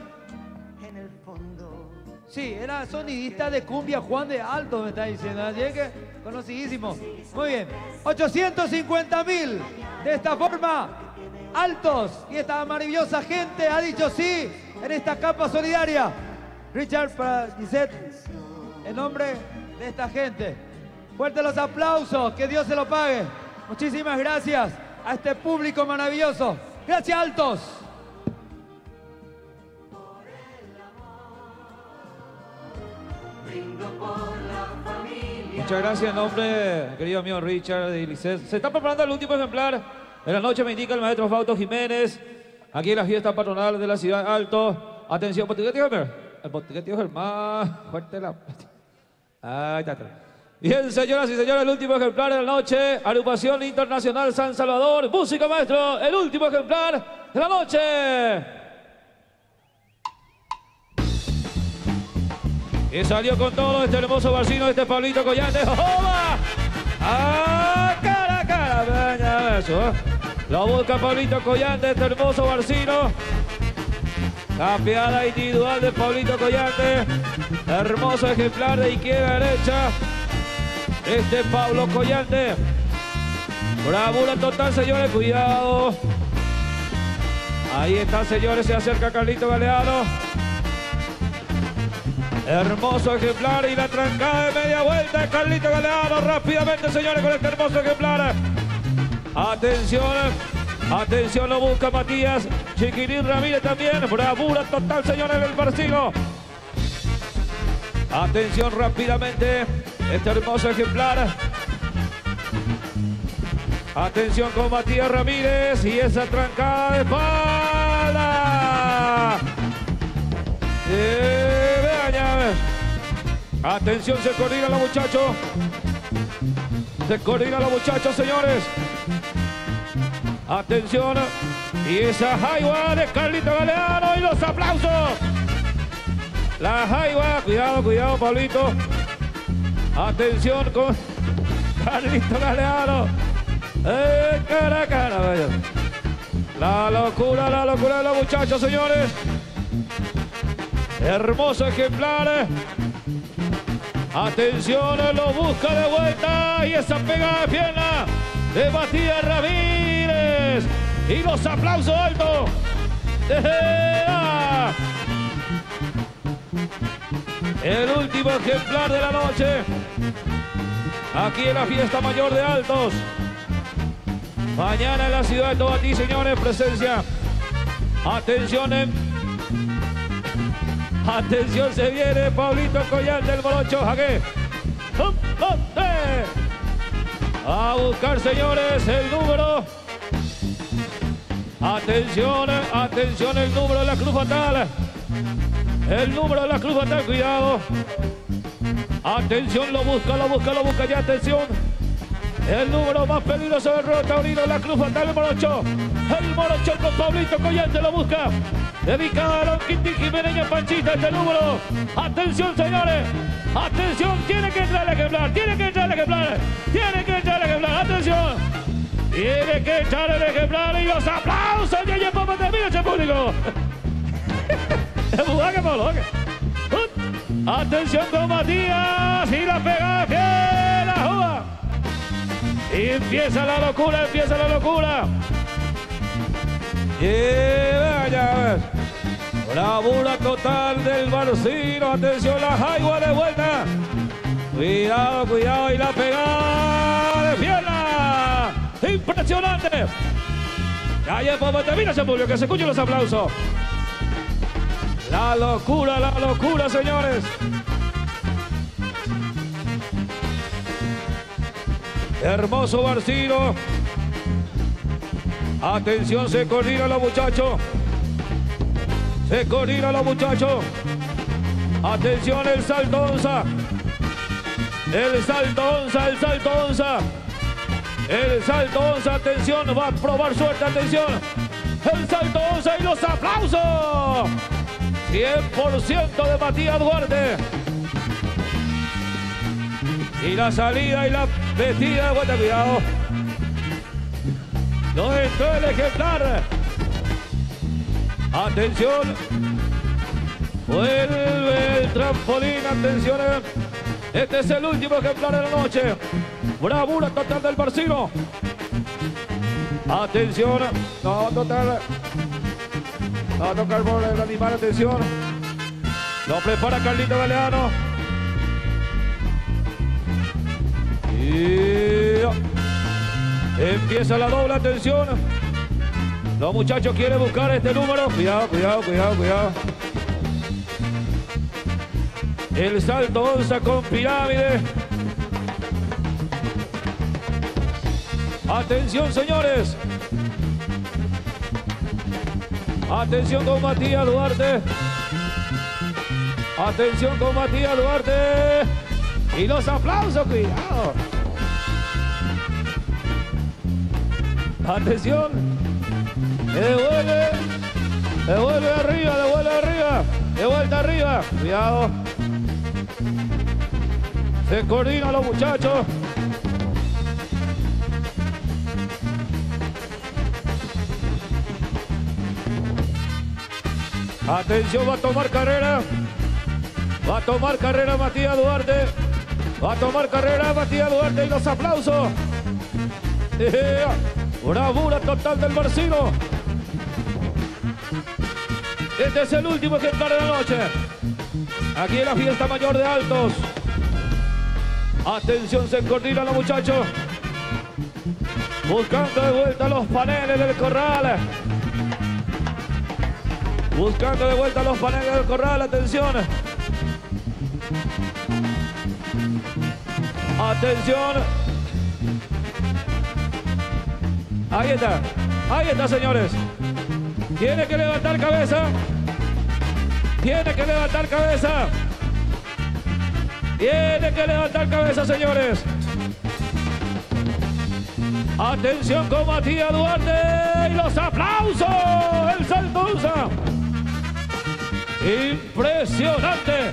sí, era sonidista de cumbia Juan de Alto, me está diciendo, así es que conocidísimo. Muy bien, ochocientos cincuenta mil, de esta forma, Altos y esta maravillosa gente ha dicho sí en esta capa solidaria. Richard, para Gisette, en nombre de esta gente, fuerte los aplausos, que Dios se lo pague. Muchísimas gracias a este público maravilloso. Gracias, Altos. Muchas gracias en nombre, querido amigo Richard y Lisset. Se está preparando el último ejemplar de la noche, me indica el maestro Fausto Jiménez, aquí en la fiesta patronal de la ciudad de Alto. Atención, Botiquete Homer. El Botiquete Germán, fuerte la... Ahí está. Bien, señoras y señores, el último ejemplar de la noche, Agrupación Internacional San Salvador. Música, maestro, el último ejemplar de la noche. Y salió con todo este hermoso barcino, este Pablito Collante. ¡Joba! ¡Ah, cara, cara! Venga, eso, ¿eh? Lo busca Pablito Collante, este hermoso barcino. Capeada individual de Pablito Collante. Hermoso ejemplar de izquierda a derecha. Este Pablo Collante. Bravura total, señores, cuidado. Ahí está, señores, se acerca Carlito Galeano. Hermoso ejemplar y la trancada de media vuelta de Carlito Galeano. Rápidamente, señores, con este hermoso ejemplar. Atención, atención, lo busca Matías Chiquirín Ramírez también. Bravura total, señores, del barcino. Atención rápidamente, este hermoso ejemplar. Atención con Matías Ramírez y esa trancada de espalda. Eh, vean ya, vean. Atención, se coordina los muchachos. Se coordina los muchachos, señores. Atención. Y esa jaiba de Carlito Galeano y los aplausos. La jaiba, cuidado, cuidado, Pablito. Atención con Carlito Galeano. Eh, cara a cara, vaya. La locura, la locura de los muchachos, señores. Hermoso ejemplar. Atención, lo busca de vuelta. Y esa pegada de pierna de Matías Ramírez. Y los aplausos altos. Ah. El último ejemplar de la noche. Aquí en la fiesta mayor de Altos. Mañana en la ciudad de Tobatí, señores, presencia. Atención en... Atención, se viene Pablito Collante, el morocho, jaque. A buscar, señores, el número. Atención, atención, el número de la Cruz Fatal. El número de la Cruz Fatal, cuidado. Atención, lo busca, lo busca, lo busca ya, atención. El número más peligroso del ruedo taurino, la Cruz Fatal, el morocho. El morocho con Pablito Collante lo busca. Dedicado a Don Quintín Jiménez y a Panchita este número. Atención, señores. Atención, tiene que entrar el ejemplar. Tiene que entrar el ejemplar. Tiene que entrar el ejemplar. Atención. Tiene que entrar el ejemplar y los aplausos. Ya ya papá termina ese público. Atención con Matías y la pegada fiel, la juga. Y empieza la locura, empieza la locura. Y vaya a ver. Bravura total del barcino. Atención, la jaiba de vuelta. Cuidado, cuidado. Y la pegada de pierna. Impresionante. Ya ya papá termina ese público, que se escuchen los aplausos. La locura, la locura, señores. Hermoso barcino. Atención, se coordinan los muchachos. Se coordinan los muchachos. Atención, el salto onza. El salto onza, el salto onza. El salto onza, atención, va a probar suerte, atención. El salto onza y los aplausos. cien por ciento de Matías Duarte. Y la salida y la metida de vuelta, cuidado. No entró el ejemplar. Atención. Vuelve el trampolín, atención. Este es el último ejemplar de la noche. Bravura total del Barcino. Atención. No va a tocar. No va a tocar por el animal, atención. Lo prepara Carlito Galeano. Y empieza la doble, atención. Los muchachos quieren buscar este número. Cuidado, cuidado, cuidado, cuidado. El salto onza con pirámide. Atención, señores. Atención con Matías Duarte. Atención con Matías Duarte. Y los aplausos, cuidado. Atención. Devuelve. Devuelve arriba, devuelve arriba. De vuelta arriba. Cuidado. Se coordinan los muchachos. Atención, va a tomar carrera. Va a tomar carrera Matías Duarte. Va a tomar carrera Matías Duarte y los aplausos. Yeah. Bravura total del Barcino. Este es el último ejemplar de la noche. Aquí en la fiesta mayor de Altos. Atención, se coordinan los muchachos. Buscando de vuelta los paneles del corral. Buscando de vuelta los paneles del corral. Atención. Atención. Ahí está. Ahí está, señores. Tiene que levantar cabeza. Tiene que levantar cabeza. Tiene que levantar cabeza, señores. Atención con Matías Duarte. Y los aplausos. El Saltonza. Impresionante.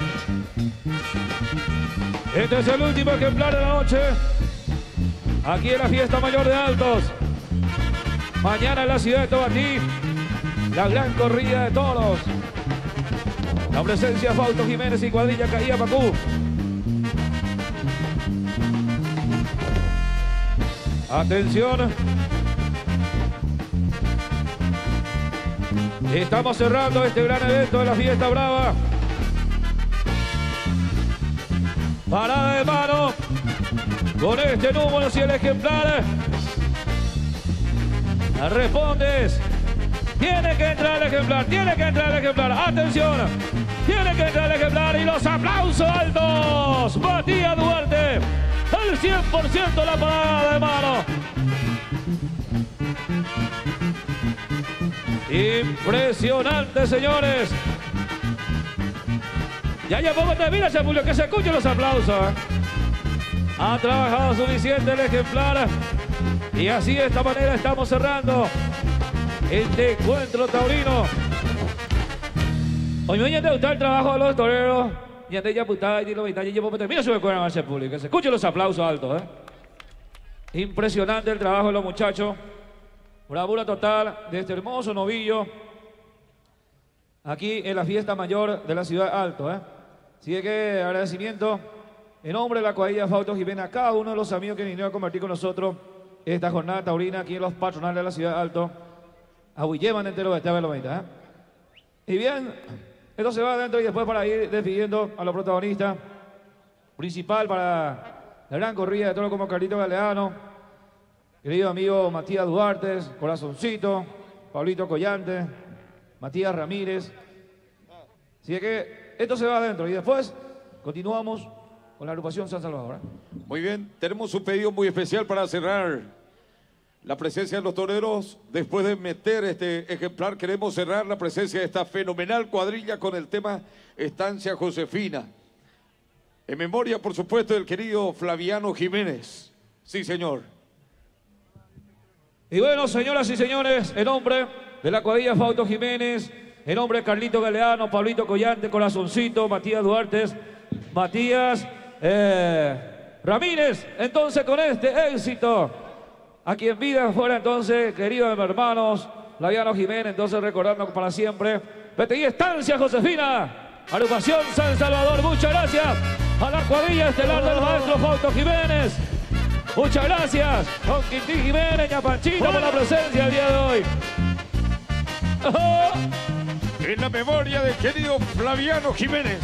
Este es el último ejemplar de la noche. Aquí en la fiesta mayor de Altos. Mañana en la ciudad de Tobatí. La gran corrida de toros. La presencia de Fausto Jiménez y cuadrilla Caía Pacú. Atención. Estamos cerrando este gran evento de la fiesta brava. Parada de mano. Con este número, si el ejemplar respondes. Tiene que entrar el ejemplar, tiene que entrar el ejemplar. Atención, tiene que entrar el ejemplar y los aplausos altos. Matías Duarte, el cien por ciento la parada de mano. Impresionante, señores. Ya ya poco termina, Chapulio, que se escuchen los aplausos. Ha trabajado suficiente el ejemplar. Y así de esta manera estamos cerrando este encuentro taurino. Hoy me te gusta el trabajo de los toreros. Y antes ya putada y lo y llevo termina su recuerdo al público. Que se escuchen los aplausos altos, ¿eh? Impresionante el trabajo de los muchachos. Bravura total de este hermoso novillo. Aquí en la fiesta mayor de la ciudad de Alto, ¿eh? Así que agradecimiento en nombre de la cuadrilla Fausto Jiménez a cada uno de los amigos que vinieron a compartir con nosotros esta jornada taurina aquí en los patronales de la ciudad de Alto. A Huilleman entero de esta velomita, ¿eh? Y bien, esto se va adentro y después para ir despidiendo a los protagonistas. Principal para la gran corrida de toros como Carlito Galeano, querido amigo Matías Duarte, Corazoncito, Pablito Collante, Matías Ramírez. Así que esto se va adentro y después continuamos con la agrupación San Salvador, ¿eh? Muy bien, tenemos un pedido muy especial para cerrar la presencia de los toreros. Después de meter este ejemplar, queremos cerrar la presencia de esta fenomenal cuadrilla con el tema Estancia Josefina. En memoria, por supuesto, del querido Flaviano Jiménez. Sí, señor. Y bueno, señoras y señores, en nombre de la cuadrilla Fausto Jiménez, en nombre de Carlito Galeano, Pablito Collante, Corazoncito, Matías Duarte, Matías, eh, Ramírez, entonces con este éxito. Aquí en vida fuera entonces, queridos hermanos, Flaviano Jiménez, entonces recordando para siempre. B T I Estancia Josefina, agrupación San Salvador, muchas gracias a la cuadrilla estelar del maestro Fausto Jiménez. Muchas gracias, don Quintín Jiménez y a Panchito por la presencia el día de hoy. Oh. En la memoria del querido Flaviano Jiménez.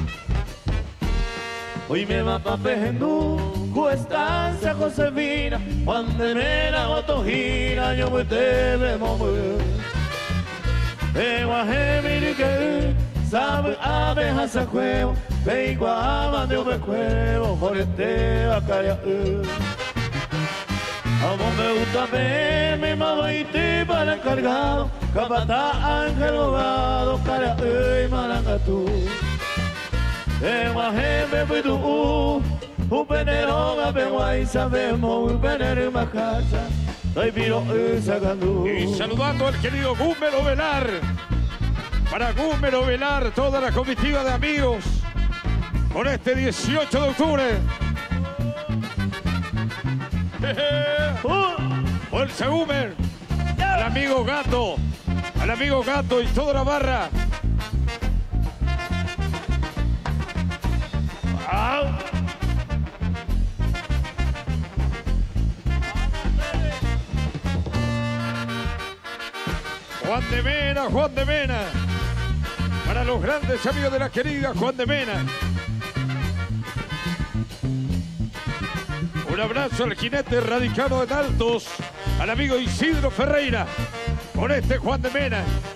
Hoy me va pa' Pejendú, Estancia Josefina, Juan de Mena, Otojina, yo me te me mover. De Guajemirique, sabe abejas a juego, de Iguama de Obejuego, Jorete, Bacaria. A vos me gusta ver mi mamá y ti para encargado, Capatá Ángel Obado, Caria y Marangatú. De Guajeme fui tú, un penero a Peguay, sabemos un penero en Macacha, soy piro y sacandú. Y saludando al querido Gúmero Velar, para Gúmero Velar, toda la comitiva de amigos, por este dieciocho de octubre. Fuerza Gúmer, al amigo Gato, al amigo Gato y toda la barra. Juan de Mena, Juan de Mena, para los grandes amigos de la querida Juan de Mena. Un abrazo al jinete radicado en Altos, al amigo Isidro Ferreira, por este Juan de Mena.